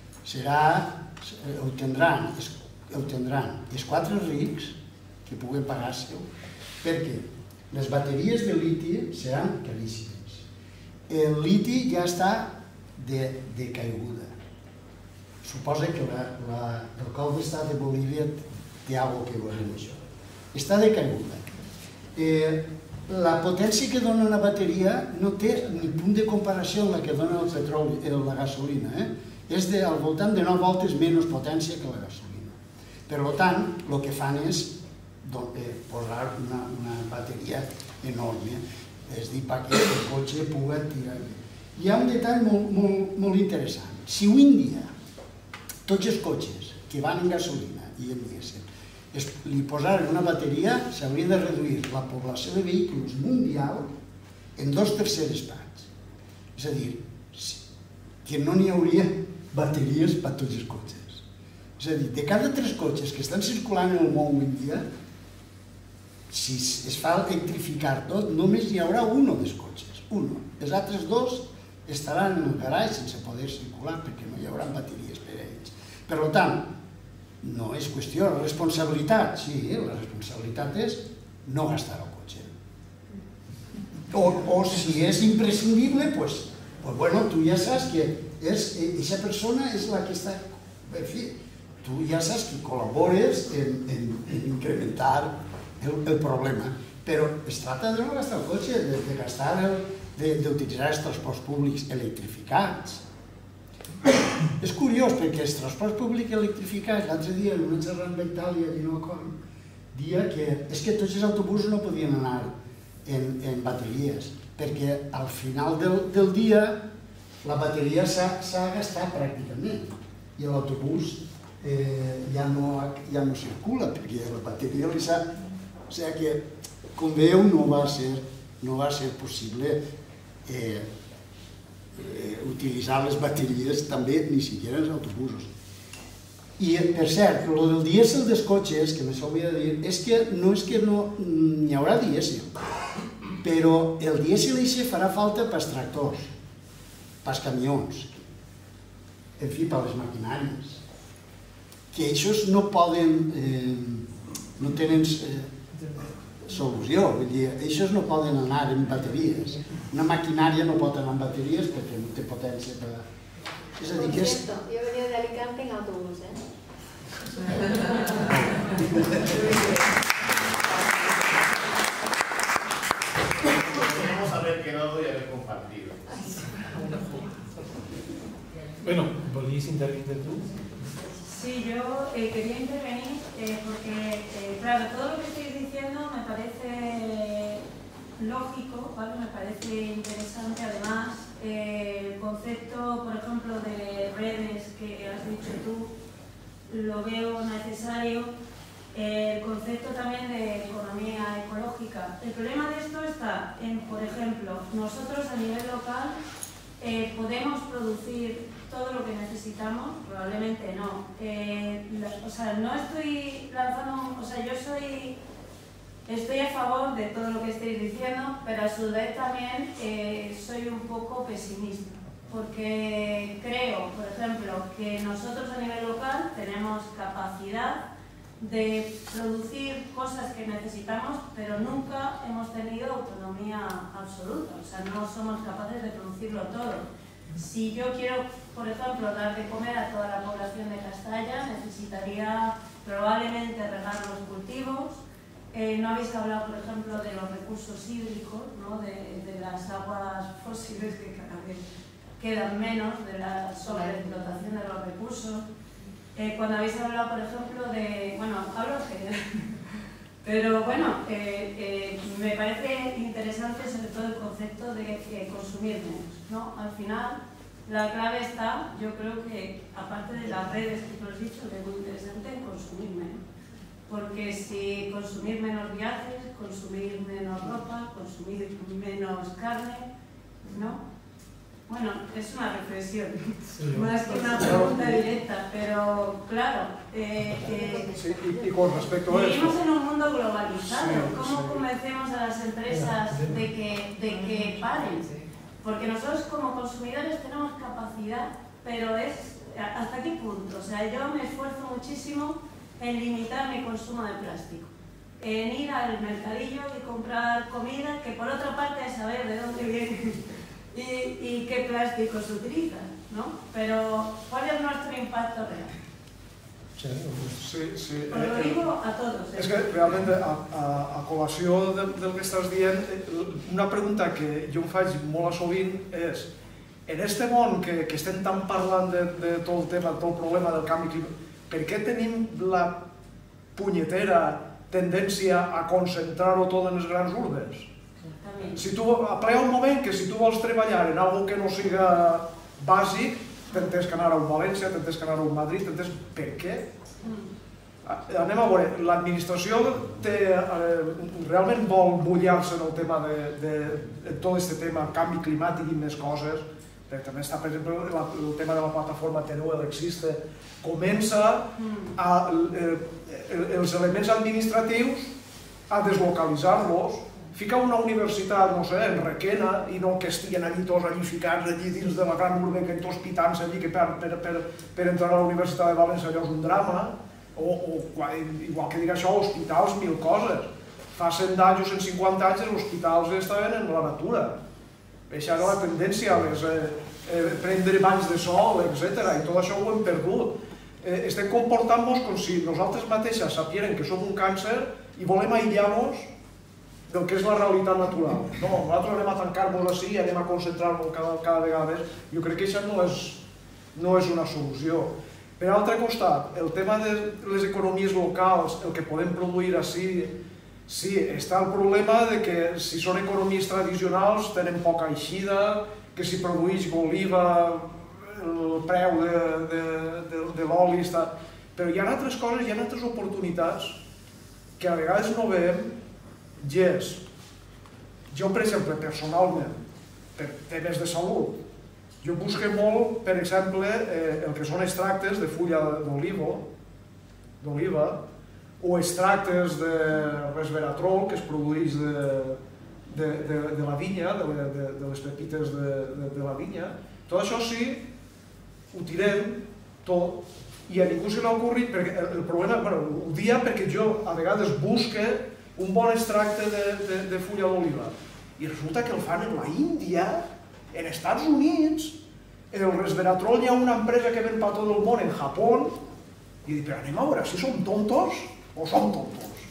ho tindran els 4 rics que puguen pagar-se-ho, perquè les bateries de liti seran caríssimes. El liti ja està de caiguda. Suposa que el cop d'estat de Bolívia té alguna cosa que veure amb això. Està decaiguda. La potència que dona una bateria no té ni punt de comparació amb la que dona el petroli, la gasolina. És al voltant de 9 voltes menys potència que la gasolina. Per tant, el que fan és posar una bateria enorme, és dir, perquè el cotxe pugui tirar. Hi ha un detall molt interessant. Si avui en dia tots els cotxes que van en gasolina i en dièsel li posaren una bateria, s'hauria de reduir la població de vehicles mundial en 2/3 parts. És a dir, que no n'hi hauria bateries per a tots els cotxes. És a dir, de cada 3 cotxes que estan circulant en el món avui en dia, si es fa electrificar tot, només hi haurà un dels cotxes, un. Els altres 2 estaran en el garatge sense poder circular perquè no hi haurà bateries per a ells. Per tant, no és qüestió de responsabilitat. Sí, la responsabilitat és no gastar el cotxe. O si és imprescindible, doncs, tu ja saps que aquesta persona és la que està... En fi, tu ja saps que col·labores en incrementar el problema. Però es tracta de no gastar el cotxe, de gastar d'utilitzar els transports públics electrificats. És curiós perquè els transports públics electrificats, l'altre dia en una xerrada amb Itàlia i no com, dia que és que tots els autobusos no podien anar en bateries, perquè al final del dia la bateria s'ha gastat pràcticament i l'autobús ja no circula perquè la bateria li s'ha... O sigui que, com veieu, no va ser possible utilitzar les bateries també ni siquiera els autobusos. I, per cert, el del dièsel dels cotxes, que m'ho hauria de dir, és que no n'hi haurà dièsel, però el dièsel farà falta pels tractors, pels camions, en fi, per les maquinàries, que aquests no tenen solució, vull dir, aquests no poden anar en bateries. Una maquinària no pot anar en bateries perquè no té potència per... És a dir, que és... Por cierto, yo he venido de Alicante en autobús, Queremos saber que no doy a haber compartido. Bueno, ¿volvías a intervenir tú? Sí, yo quería intervenir porque, claro, todo lo que estáis diciendo me parece lógico, ¿vale? Me parece interesante. Además, el concepto, por ejemplo, de redes que has dicho tú, lo veo necesario. El concepto también de economía ecológica. El problema de esto está en, por ejemplo, nosotros a nivel local podemos producir todo lo que necesitamos, probablemente no. O sea, no estoy lanzando, o sea, yo estoy a favor de todo lo que estáis diciendo, pero a su vez también soy un poco pesimista, porque creo, por ejemplo, que nosotros a nivel local tenemos capacidad de producir cosas que necesitamos, pero nunca hemos tenido autonomía absoluta, o sea, no somos capaces de producirlo todo. Si yo quiero, por ejemplo, dar de comer a toda la población de Castalla, necesitaría probablemente regar los cultivos. No habéis hablado, por ejemplo, de los recursos hídricos, ¿no? de las aguas fósiles que cada vez quedan menos, de la sobreexplotación de los recursos. Cuando habéis hablado, por ejemplo, de... Bueno, hablo en general, pero bueno, me parece interesante sobre todo el concepto de consumir menos, ¿no? Al final, la clave está, yo creo que, aparte de las redes que tú has dicho, que es muy interesante, en consumir menos. Porque si consumir menos viajes, consumir menos ropa, consumir menos carne, ¿no? Bueno, es una reflexión, más que una pregunta directa, pero claro, y con respecto a vivimos esto, en un mundo globalizado. ¿Cómo convencemos a las empresas de que paren? Porque nosotros como consumidores tenemos capacidad, pero es ¿hasta qué punto? O sea, yo me esfuerzo muchísimo en limitar mi consumo de plástico, en ir al mercadillo y comprar comida que por otra parte es saber de dónde viene y qué plásticos se utilizan, ¿no? Pero ¿cuál es nuestro impacto real? Sí, sí. Os lo digo a todos. És que realment, a col·lació del que estàs dient, una pregunta que jo em faig molt sovint és: en este món que estem tan parlant de tot el tema, tot el problema del canvi climàtic, per què tenim la punyetera tendència a concentrar-ho tot en les grans urbes? Si tu, aplega un moment que si tu vols treballar en algo que no siga bàsic, t'entens que anar a un València, t'entens que anar a un Madrid, t'entens per què? Anem a veure, l'administració realment vol mullar-se en el tema de tot aquest tema, canvi climàtic i més coses, perquè també està, per exemple, el tema de la plataforma Teruel Existe, comença els elements administratius a deslocalitzar-los, fica una universitat, no sé, en Requena, i no que estiguen allí tots allí ficats allí dins de la gran urbe, que tots pitant-se allí, que per entrar a la Universitat de València allò és un drama, o igual que dic això, hospitals, mil coses. Fa 100 anys o 150 anys els hospitals estaven en la natura. Això era la tendència, prendre banys de sol, etc. I tot això ho hem perdut. Estem comportant-nos com si nosaltres mateixes sapiguem que som un càncer i volem aïllar-nos del que és la realitat natural. No, nosaltres anem a tancar-nos així i anem a concentrar-nos cada vegada més. Jo crec que això no és una solució. Per altre costat, el tema de les economies locals, el que podem produir així, sí, està el problema de que si són economies tradicionals tenen poca eixida, que si produeix l'oliva, el preu de l'oli està... Però hi ha altres coses, hi ha altres oportunitats que a vegades no veiem. Jo, per exemple, personalment, per temes de salut, jo busco molt, per exemple, el que són extractes de fulla d'oliva o extractes de resveratrol que es produeix de la vinya, de les pepites de la vinya. Tot això sí, ho tirem tot i a ningú se l'ha ocorrit, perquè el problema, ho dia perquè jo a vegades busco un bon extracte de fulla d'oliva i resulta que el fan en la Índia, en Estats Units, el resveratrol hi ha una empresa que ven per tot el món, en Japó, i dic, però anem a veure si som tontos o som tontos.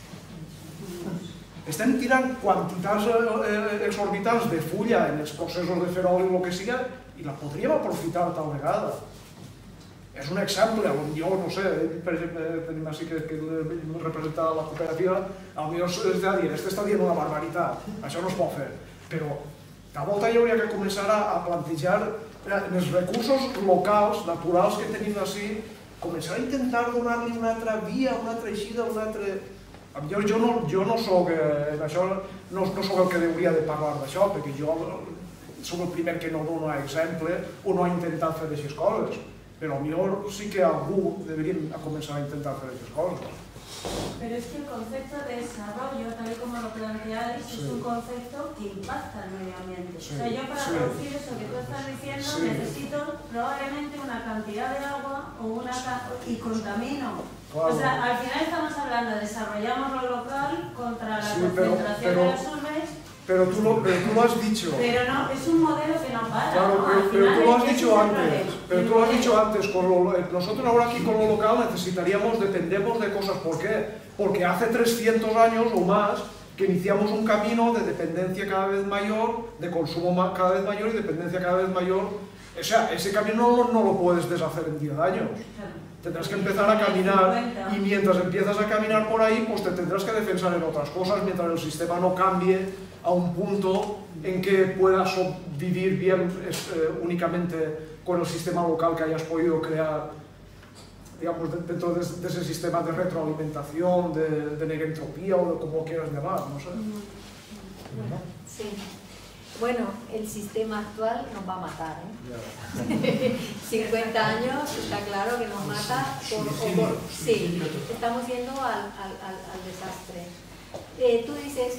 Estem tirant quantitats exorbitants de fulla en els processos de fer oli o el que siga i la podríem aprofitar tal vegada. És un exemple, jo no sé, per exemple, tenim així que representa la cooperativa, potser està dient, està dient una barbaritat, això no es pot fer, però de volta hi hauria que començar a plantejar els recursos locals, naturals que tenim així, començar a intentar donar-li una altra via, una altra eixida, una altra... Jo no soc, això no soc el que hauria de parlar d'això, perquè jo soc el primer que no dono exemple o no ha intentat fer aquestes coses. Però potser sí que algú deberíem començar a intentar hacer estas cosas. Pero es que el concepto de desarrollo, tal y como lo planteáis, es un concepto que impacta al medio ambiente. O sea, yo para producir eso que tú estás diciendo necesito probablemente una cantidad de agua y contamino. O sea, al final estamos hablando de desarrollamos lo local contra la concentración de las urbes. Pero tú lo has dicho. Pero no, es un modelo que no para. Claro, ¿no? pero tú lo has dicho antes. Pero tú lo has dicho antes. Nosotros ahora aquí con lo local dependemos de cosas. ¿Por qué? Porque hace 300 años o más que iniciamos un camino de dependencia cada vez mayor, de consumo cada vez mayor y dependencia cada vez mayor. O sea, ese camino no lo puedes deshacer en 10 años. Tendrás que empezar a caminar y mientras empiezas a caminar por ahí, pues te tendrás que defensar en otras cosas mientras el sistema no cambie a un punto en que puedas vivir bien únicamente con el sistema local que hayas podido crear, digamos, dentro de ese sistema de retroalimentación, de negentropía o de como quieras llamar, no sé. Sí. Bueno, el sistema actual nos va a matar, ¿eh? 50 años, está claro que nos mata sí, estamos yendo al desastre. Tú dices,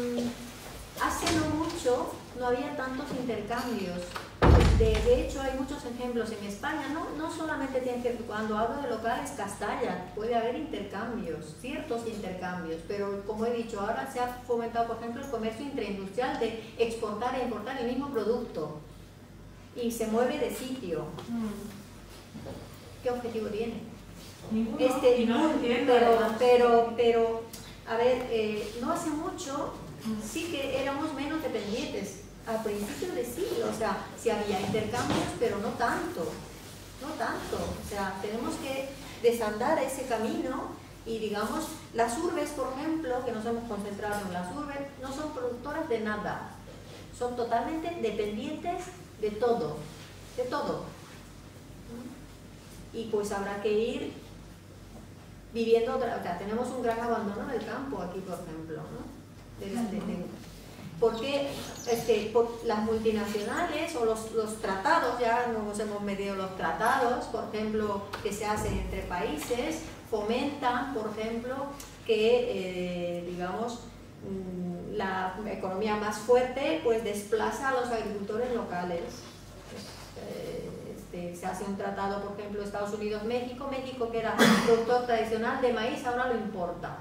hace no mucho no había tantos intercambios. De hecho, hay muchos ejemplos en España, no solamente tienen que, cuando hablo de locales, Castalla, puede haber intercambios, ciertos intercambios, pero como he dicho, ahora se ha fomentado, por ejemplo, el comercio intraindustrial de exportar e importar el mismo producto y se mueve de sitio. ¿Qué objetivo tiene? Ninguno, y no lo entiendo. Pero, a ver, no hace mucho sí que éramos menos dependientes. Al principio del siglo, o sea, sí había intercambios, pero no tanto. No tanto. O sea, tenemos que desandar ese camino y, digamos, las urbes, por ejemplo, que nos hemos concentrado en las urbes, no son productoras de nada. Son totalmente dependientes de todo. De todo. Y pues habrá que ir viviendo, o sea, tenemos un gran abandono del campo aquí, por ejemplo, ¿no? Porque las multinacionales o los tratados, ya nos hemos medido los tratados, por ejemplo, que se hacen entre países, fomentan, por ejemplo, que, digamos, la economía más fuerte pues desplaza a los agricultores locales. Se hace un tratado, por ejemplo, Estados Unidos-México, México que era productor tradicional de maíz, ahora lo importa.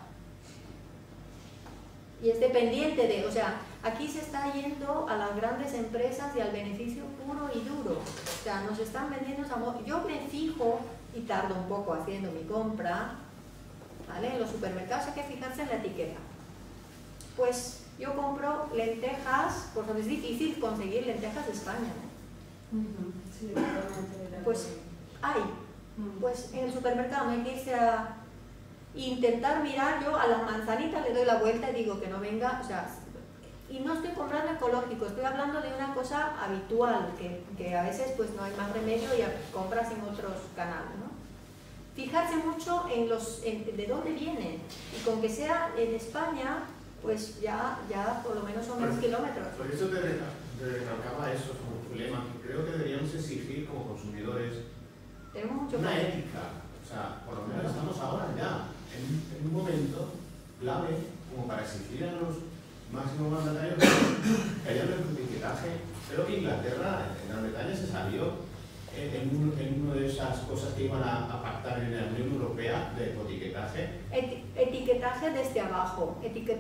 Y es dependiente de, o sea, aquí se está yendo a las grandes empresas y al beneficio puro y duro. O sea, nos están vendiendo esa moda. Yo me fijo, y tardo un poco haciendo mi compra, ¿vale? En los supermercados hay que fijarse en la etiqueta. Pues yo compro lentejas, porque es difícil conseguir lentejas de España, ¿no? Sí, pues hay. Pues en el supermercado no hay que irse a intentar mirar. Yo a las manzanitas le doy la vuelta y digo que no venga, o sea, y no estoy comprando ecológico, estoy hablando de una cosa habitual, que a veces pues no hay más remedio y compras en otros canales, ¿no? Fijarse mucho en de dónde vienen, y con que sea en España, pues ya por lo menos son menos kilómetros. Por eso te recalcaba eso como problema, que creo que deberíamos exigir como consumidores una ética. O sea, por lo menos estamos ahora ya en un momento clave como para exigir a los máximos mandatarios que haya un etiquetaje. Creo que Inglaterra, en Gran Bretaña, se salió en una de esas cosas que iban a pactar en la Unión Europea de etiquetaje. Etiquetaje desde abajo,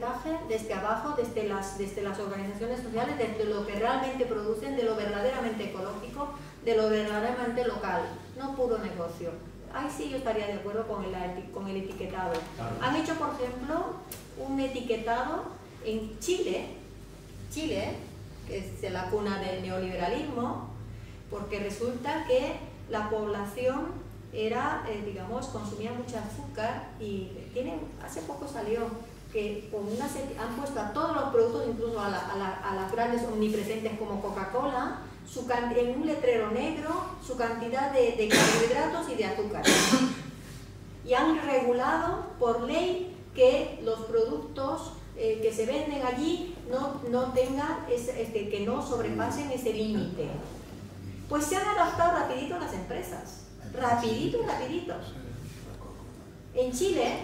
desde las organizaciones sociales, desde lo que realmente producen, de lo verdaderamente ecológico, de lo verdaderamente local, no puro negocio. Ahí sí yo estaría de acuerdo con el etiquetado. Claro. Han hecho, por ejemplo, un etiquetado en Chile, que es la cuna del neoliberalismo, porque resulta que la población digamos, consumía mucho azúcar y hace poco salió que han puesto a todos los productos, incluso a las grandes omnipresentes como Coca-Cola, en un letrero negro, su cantidad de carbohidratos y de azúcar. Y han regulado por ley que los productos que se venden allí no tengan, que no sobrepasen ese límite. Pues se han adaptado rapidito las empresas, rapidito. En Chile,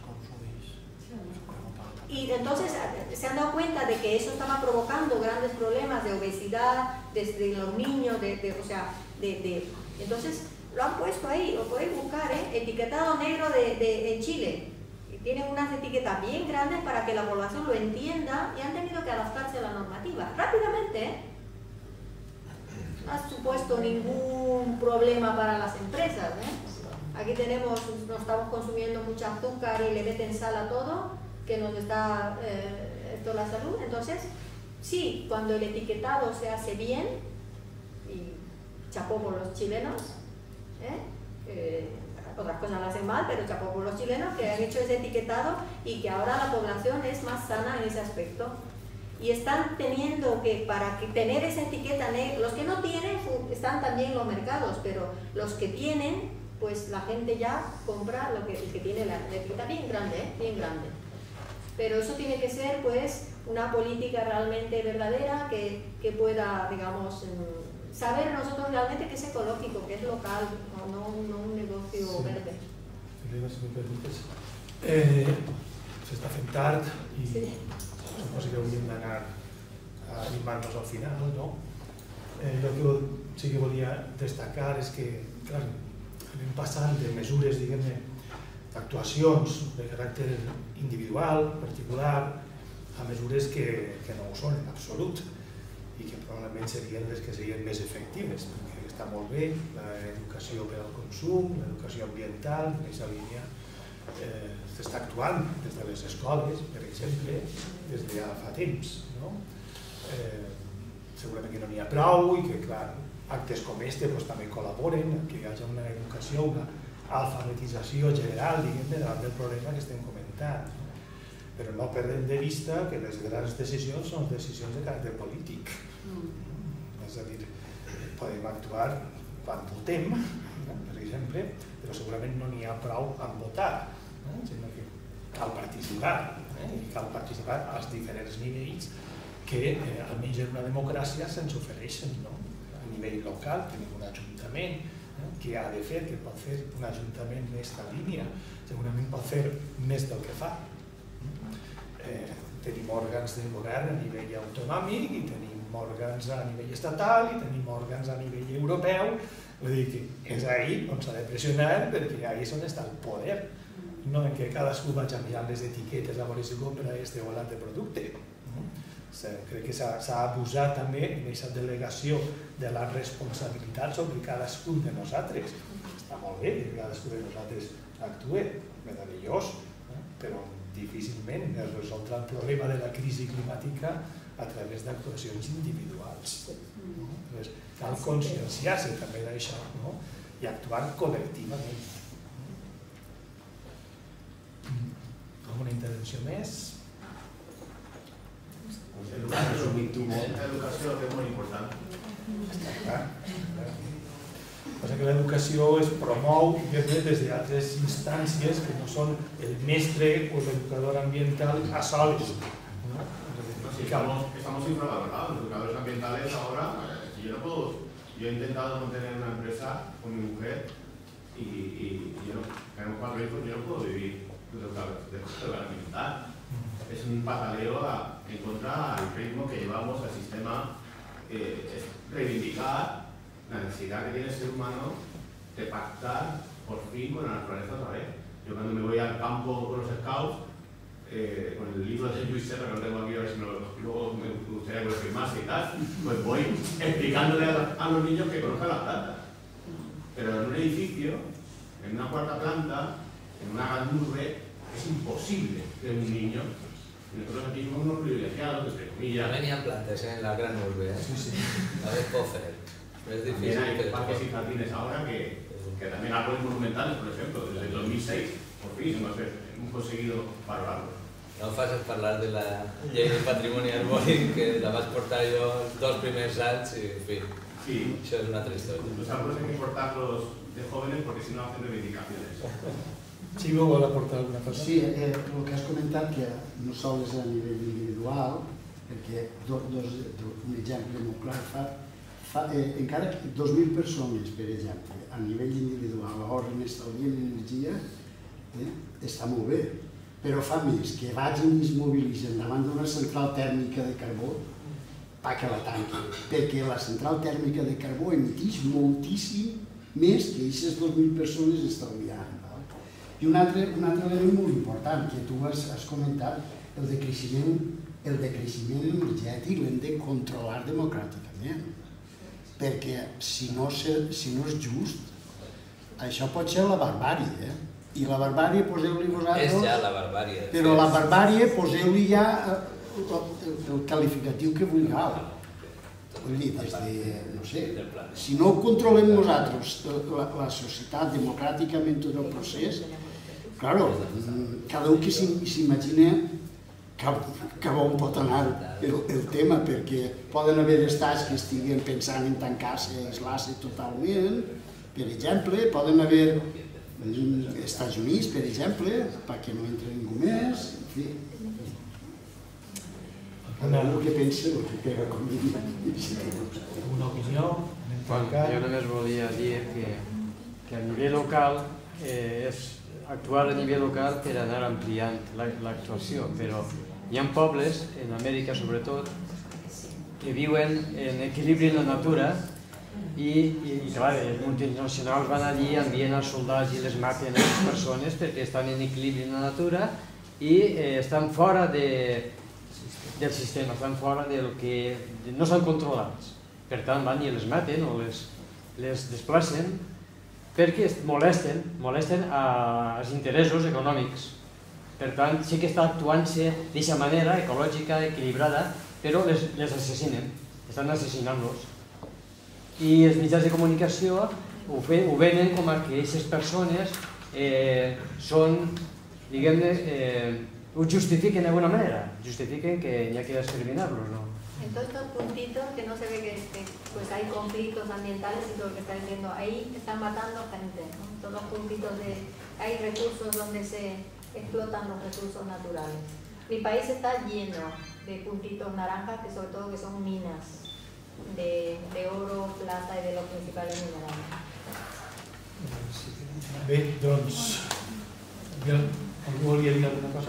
y entonces se han dado cuenta de que eso estaba provocando grandes problemas de obesidad desde los niños, entonces lo han puesto ahí, lo podéis buscar, etiquetado negro en Chile. Y tienen unas etiquetas bien grandes para que la población lo entienda y han tenido que adaptarse a la normativa rápidamente, No ha supuesto ningún problema para las empresas, Aquí no estamos consumiendo mucho azúcar y le meten sal a todo, que nos está toda la salud. Entonces, sí, cuando el etiquetado se hace bien, y chapó por los chilenos, otras cosas lo hacen mal, pero chapó por los chilenos que han hecho ese etiquetado y que ahora la población es más sana en ese aspecto. Y están teniendo que, para tener esa etiqueta negra, los que no tienen, están también en los mercados, pero los que tienen, pues la gente ya compra el que tiene la etiqueta bien grande, bien grande. Pero eso tiene que ser, pues, una política realmente verdadera que pueda, digamos, saber nosotros realmente que es ecológico, que es local, no un negocio verde. Si me permites, s'està fent tard i suposo que hauríem d'anar a animar-nos al final, no? Jo el que sí que volia destacar és que, clar, anem passant de mesures, diguem-ne, d'actuacions de caràcter individual, particular, a mesures que no ho són en absolut. i que probablement serien les que serien més efectives, perquè està molt bé l'educació per al consum, l'educació ambiental, en aquesta línia s'està actuant des de les escoles, per exemple, des de ja fa temps. Segurament que no n'hi ha prou i que, clar, actes com este també col·laboren que hi hagi una educació, una alfabetització general, diguem-ne, davant del problema que estem comentant. Però no perdem de vista que les grans decisions són decisions de caràcter polític. És a dir, podem actuar quan votem, per exemple, però segurament no n'hi ha prou en votar, sinó que cal participar, i cal participar als diferents nivells que, almenys en una democràcia, se'ns ofereixen. A nivell local tenim un ajuntament, què ha de fer, què pot fer un ajuntament en aquesta línia? Segurament pot fer més del que fa. Tenim òrgans de govern a nivell autonòmic i tenim òrgans a nivell estatal i tenim òrgans a nivell europeu. Vull dir que és ahí on s'ha de pressionar perquè ahí és on està el poder, no en què cadascú vagi mirant les etiquetes a veure si compra este o l'altre producte. Crec que s'ha abusat també en aquesta delegació de la responsabilitat sobre cadascun de nosaltres. Està molt bé que cadascú de nosaltres actuï, meravellós, però difícilment es resoldrà el problema de la crisi climàtica a través d'actuacions individuals. Cal conscienciar-se també d'això i actuar col·lectivament. Alguna intervenció més? L'educació és molt important. Passa que l'educació es promou des d'altres instàncies que no són el mestre o l'educador ambiental a sols. Estamos infravalorados, los educadores ambientales ahora. Yo he intentado mantener una empresa con mi mujer y tenemos 4 hijos, yo no puedo vivir de educador ambiental. Es un pataleo en contra del ritmo que llevamos al sistema, es reivindicar la necesidad que tiene el ser humano de pactar por fin con la naturaleza otra vez. Yo cuando me voy al campo con los scouts, con el libro de Luis Serra, que lo tengo aquí, a ver si luego me gustaría que lo firmase y tal, pues voy explicándole a los niños que conozcan las plantas. Pero en un edificio, en una 4ª planta, en una gran urbe, es imposible que un niño. Nosotros aquí somos unos privilegiados, entre comillas. También hay plantas en la gran urbe, Sí. A ver, Pofer. Es difícil. También hay parques y jardines ahora que también árboles monumentales, por ejemplo, desde el 2006, por fin hemos conseguido valorarlos. No em facis parlar de la llei de patrimoni arbòric, que la vaig portar jo els 2 primers anys i, en fi, això és una altra història. Los árboles hay que cortarlos de jóvenes porque si no hacen reivindicaciones. Si vos vol aportar alguna cosa? Sí, el que has comentat, que no sols és a nivell individual, perquè un exemple molt clar, encara que 2.000 persones, per exemple, a nivell individual ahorren, estalvien energia, està molt bé, però fa més que vagin i es mobilitzen davant d'una central tèrmica de carbó pa que la tanqui, perquè la central tèrmica de carbó emiteix moltíssim més que aquestes 2.000 persones estalviant. I un altre element molt important que tu has comentat, el decreixement energètic l'hem de controlar democràticament, perquè si no és just, això pot ser la barbàrie, i la barbàrie poseu-li vosaltres... És ja la barbàrie. Però la barbàrie poseu-li ja el qualificatiu que vulgueu. Vull dir, des de, no sé, si no controlem nosaltres la societat democràticament tot el procés, claro, cada un que s'imagina cap on pot anar el tema, perquè poden haver estats que estiguen pensant en tancar-se, aislar-se totalment, per exemple, poden haver Estats Units, per exemple, perquè no entra ningú més, en fi. Cada un que pensa el que pega com diria. Una opinió? Jo només volia dir que a nivell local és actuar a nivell local per anar ampliant l'actuació, però hi ha pobles, en Amèrica sobretot, que viuen en equilibri amb la natura i clar, els multinacionals van allí, envien els soldats i les maten a les persones perquè estan en equilibri amb la natura i estan fora del sistema, estan fora del que... no són controlats. Per tant, van i les maten o les desplacen perquè molesten als interessos econòmics. Per tant, sí que està actuant-se d'aquesta manera ecològica, equilibrada, però les assassinen, estan assassinant-los. I els mitjans de comunicació ho venen com a que aquestes persones són, diguem-ne, ho justifiquen d'alguna manera, justifiquen que hi ha que exterminar-los, ¿no? En todos estos puntitos que no se ve que pues hay conflictos ambientales y todo lo que está diciendo, ahí están matando gente, ¿no? Todos los puntitos hay recursos donde se explotan los recursos naturales. Mi país está lleno de puntitos naranjas que sobre todo que son minas de oro, plata y de los principales minerales. Bé, doncs, algú volia dir alguna cosa?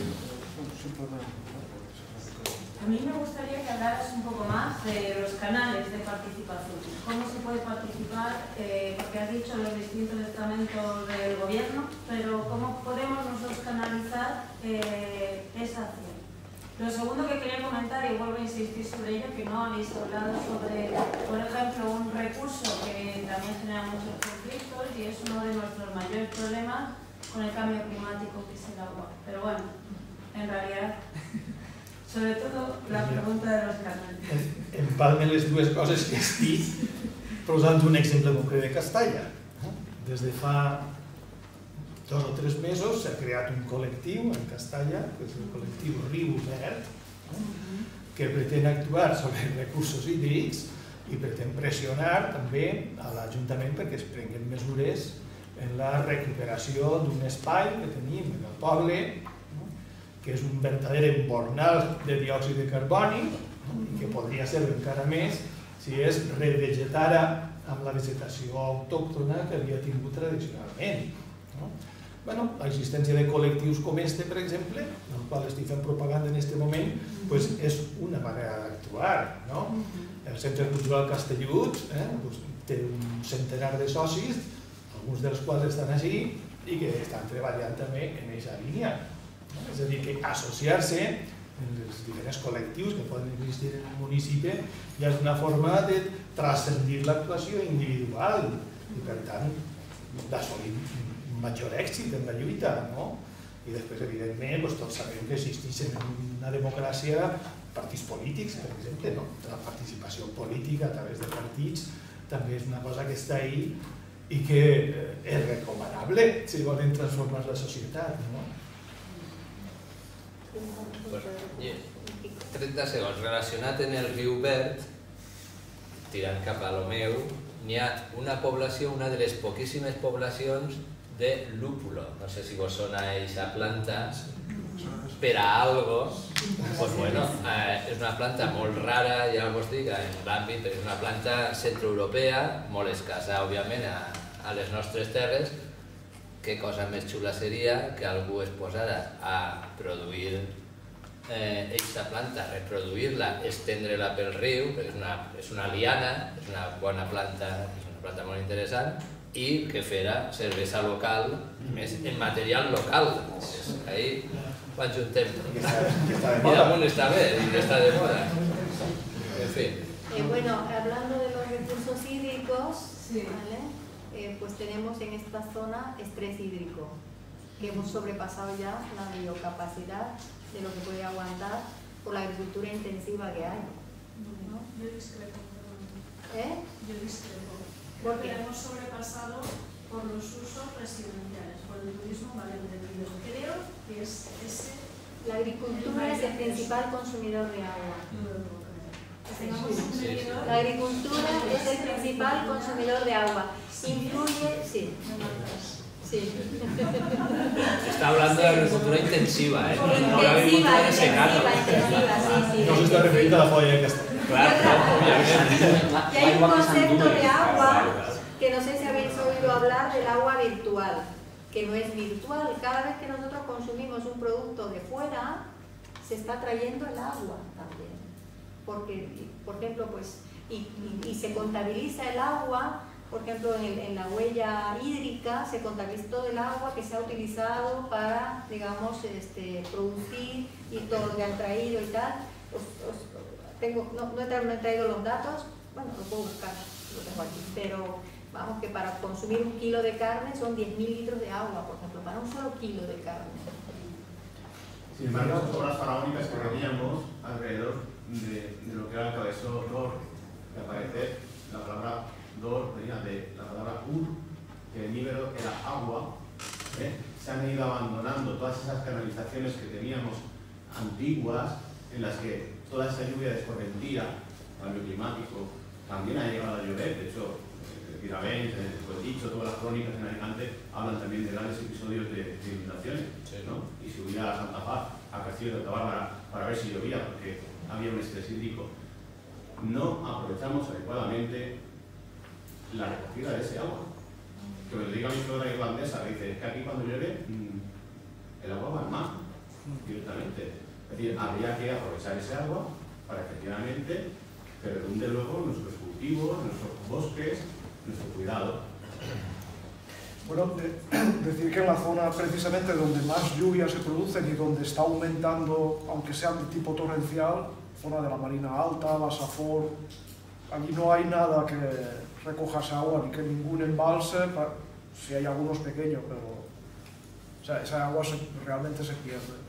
A mí me gustaría que hablaras un poco más de los canales de participación. ¿Cómo se puede participar? Porque has dicho los distintos estamentos del gobierno, pero ¿cómo podemos nosotros canalizar esa acción? Lo segundo que quería comentar, y vuelvo a insistir sobre ello, que no habéis hablado sobre, por ejemplo, un recurso que también genera muchos conflictos y es uno de nuestros mayores problemas con el cambio climático, que es el agua. Pero bueno, en realidad... Sobre todo la pregunta de los canales. Empalmen les dues coses que estic posant un exemple concret de Castalla. Des de fa 2 o 3 mesos s'ha creat un col·lectiu en Castalla, que és el col·lectiu Riu Verd, que pretén actuar sobre recursos hídrics i pretén pressionar també a l'Ajuntament perquè es prenguin mesures en la recuperació d'un espai que tenim en el poble, que és un verdader embornal de diòxid de carboni i que podria ser encara més si es revegetara amb la vegetació autòctona que havia tingut tradicionalment. L'existència de col·lectius com este, per exemple, el qual estic fent propaganda en aquest moment, és una manera d'actuar. El Centre Cultural Castellut té un centenar de socis, alguns dels quals estan així i que estan treballant també en aquesta línia. És a dir, que associar-se en els diferents col·lectius que poden existir en un municipi ja és una forma de transcendir l'actuació individual i, per tant, d'assolir un major èxit en la lluita. I després, evidentment, tots sabem que existeixen en una democràcia partits polítics, per exemple, la participació política a través de partits també és una cosa que està ahí i que és recomanable si volen transformar la societat. 30 segons. Relacionat en el riu Verd, tirant cap a lo meu, n'hi ha una població, una de les poquíssimes poblacions de lúpulo. No sé si vos sona aquesta planta. Per a algo, és una planta molt rara, ja vos dic, en l'àmbit, és una planta centroeuropea, molt escassa, òbviament, a les nostres terres. Què cosa més xula seria que algú es posara a produir aquesta planta, reproduir-la, estendre-la pel riu, perquè és una liana, és una bona planta, és una planta molt interessant, i que fera cervesa local, més en material local. Ahí ho ajuntem. I damunt està bé, i està de moda. En fi. Bueno, hablando de los recursos hídricos, pues tenemos en esta zona estrés hídrico, que hemos sobrepasado ya la biocapacidad de lo que puede aguantar por la agricultura intensiva que hay. Yo discrepo. Yo discrepo. ¿Por qué? Lo hemos sobrepasado por los usos residenciales, por el turismo mal entendido. Creo que es ese... La agricultura es el principal consumidor de agua. La agricultura es el principal consumidor de agua. Influye, sí. Está hablando de agricultura intensiva, no la agricultura de secano. No se está refiriendo a la folla de Castalla. Claro, obviamente. Y hay un concepto de agua que no sé si habéis oído hablar del agua virtual, que no es virtual. Cada vez que nosotros consumimos un producto de fuera, se está trayendo el agua también. Porque, por ejemplo, pues, y se contabiliza el agua, por ejemplo, en la huella hídrica se contabiliza todo el agua que se ha utilizado para, digamos, producir y todo lo que han traído y tal. no he traído los datos, bueno, lo puedo buscar, lo tengo aquí, pero vamos que para consumir 1 kilo de carne son 10.000 litros de agua, por ejemplo, para un solo kilo de carne. Sin embargo, las obras faraónicas que teníamos alrededor de lo que era el cabezo Dor, que aparece la palabra Dor, venía de la palabra Ur, que en íbero era agua. Se han ido abandonando todas esas canalizaciones que teníamos antiguas, en las que toda esa lluvia descorrentía, cambio climático, también ha llegado a llover. De hecho, Tiravent, el dicho, todas las crónicas en Alicante hablan también de grandes episodios de inundaciones, ¿no? Y si hubiera Santa Paz, ha crecido Santa Bárbara para ver si llovía, porque había un estrés hídrico. No aprovechamos adecuadamente la recogida de ese agua. Que me lo diga mi suegra irlandesa, que dice, es que aquí cuando llueve, el agua va al mar, directamente. Es decir, habría que aprovechar ese agua para efectivamente que redunde luego nuestros cultivos, nuestros bosques, nuestro cuidado. Bueno, decir que en la zona precisamente donde más lluvias se producen y donde está aumentando, aunque sean de tipo torrencial, zona de la Marina Alta, la Safor, allí no hay nada que recoja esa agua, ni que ningún embalse, si hay algunos pequeños, pero o sea, esa agua realmente se pierde.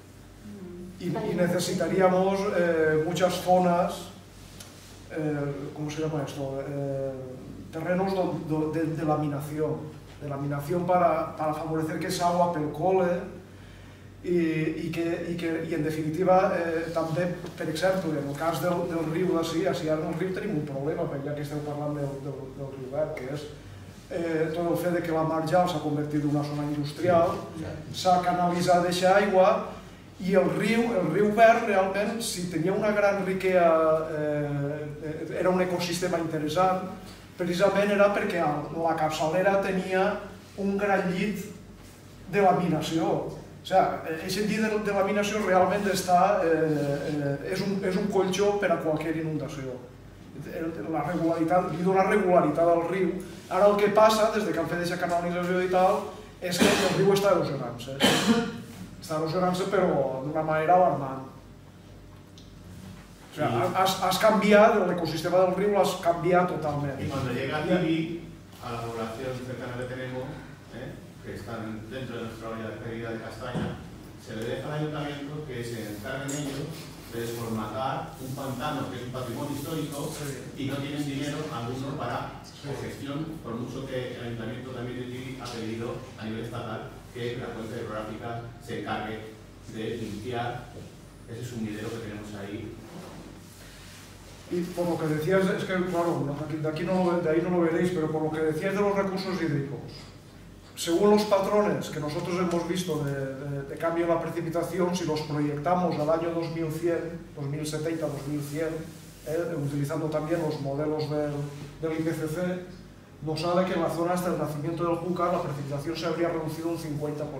Y necesitaríamos muchas zonas, ¿cómo se llama esto? Terrenos de laminación para favorecer que esa agua percole i en definitiva també, per exemple, en el cas del riu d'ací, en el riu tenim un problema, ja que esteu parlant del riu Verd, que és tot el fet que la marjal s'ha convertit en una zona industrial, s'ha canalitzat aquesta aigua i el riu Verd realment, si tenia una gran riquea, era un ecosistema interessant, precisament era perquè la capçalera tenia un gran llit de laminació. O sigui, aquest llit de laminació realment és un colxó per a qualsevol inundació. Li dona regularitat al riu. Ara el que passa, des que han fet aquesta canalització i tal, és que el riu està erosionant-se. Està erosionant-se però d'una manera alarmant. O sea, has cambiado, el ecosistema del río lo has cambiado totalmente. Y cuando llega Tibi, a la población cercana que tenemos, que están dentro de nuestra olla de pedida de castaña, se le deja al ayuntamiento que se encarguen ellos de desformatar un pantano que es un patrimonio histórico y no tienen dinero alguno para su gestión, por mucho que el ayuntamiento también de Tibi ha pedido a nivel estatal que la cuenca hidrográfica se encargue de limpiar ese sumidero que tenemos ahí. Y por lo que decías, es que claro, de ahí no lo veréis, pero por lo que decías de los recursos hídricos, según los patrones que nosotros hemos visto de cambio en la precipitación, si los proyectamos al año 2100, 2070, 2100, utilizando también los modelos del IPCC, nos sale que en la zona hasta el nacimiento del Júcar la precipitación se habría reducido un 50%.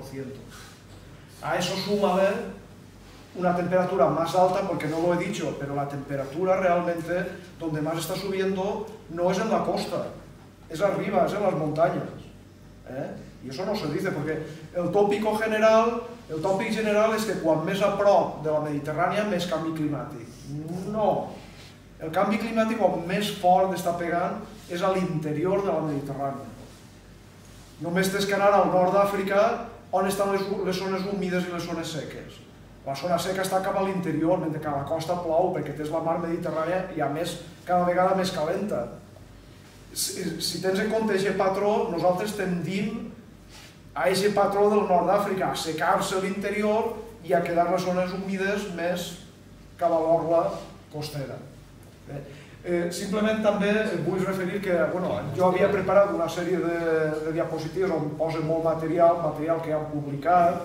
A eso súmale una temperatura más alta, porque no lo he dicho, pero la temperatura realmente donde más está subiendo no es en la costa, es arriba, es en las montañas. Y eso no se dice, porque el tópic general és que quan més a prop de la Mediterrània, més canvi climàtic. No. El canvi climàtic on més fort està pegant és a l'interior de la Mediterrània. Només tens que anar al nord d'Àfrica, on estan les zones humides i les zones seques. La zona seca està cap a l'interior, mentre que a la costa plou, perquè tens la mar Mediterrània i a més cada vegada més calenta. Si tens en compte aquest patró, nosaltres tendim a aquest patró del nord d'Àfrica, a secar-se l'interior i a quedar les zones humides més cap a l'orla costera. Simplement també vull referir que jo havia preparat una sèrie de diapositives on posa molt material que han publicat,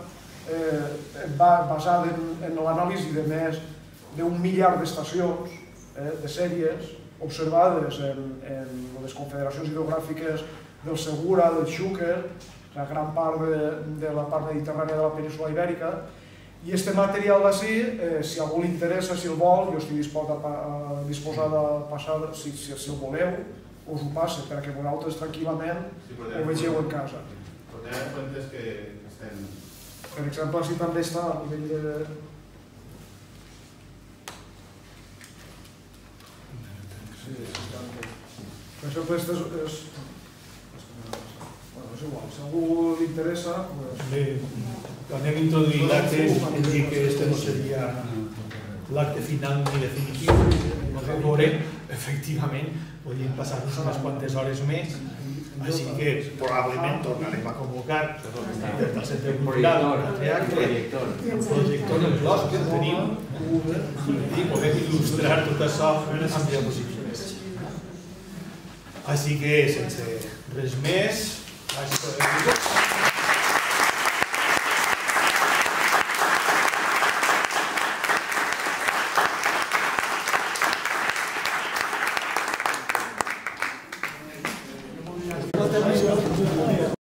basat en l'anàlisi de més d'1 miliard d'estacions, de sèries, observades en les confederacions hidrogràfiques del Segura, del Xúquer, la gran part de la part mediterrània de la península ibèrica, i aquest material d'ací, si a algú li interessa, si el vol, jo estic disposat a passar, si el voleu, us ho passe, perquè vosaltres tranquil·lament ho vegeu en casa. Por tener fuentes que estén... Per exemple, si també està a nivell de... exemple, és igual, si a algú li interessa... Quan hem introduït l'acte, hem dit que este no seria l'acte final ni definitiu, no que veurem, efectivament, podríem passar-nos unes quantes hores més, així que probablement tornarem a convocar des del Centre Cultural un altre acte, un projector en l'os que tenim, i podem il·lustrar tot això amb diapositives. Així que, sense res més, gràcies per haver-hi.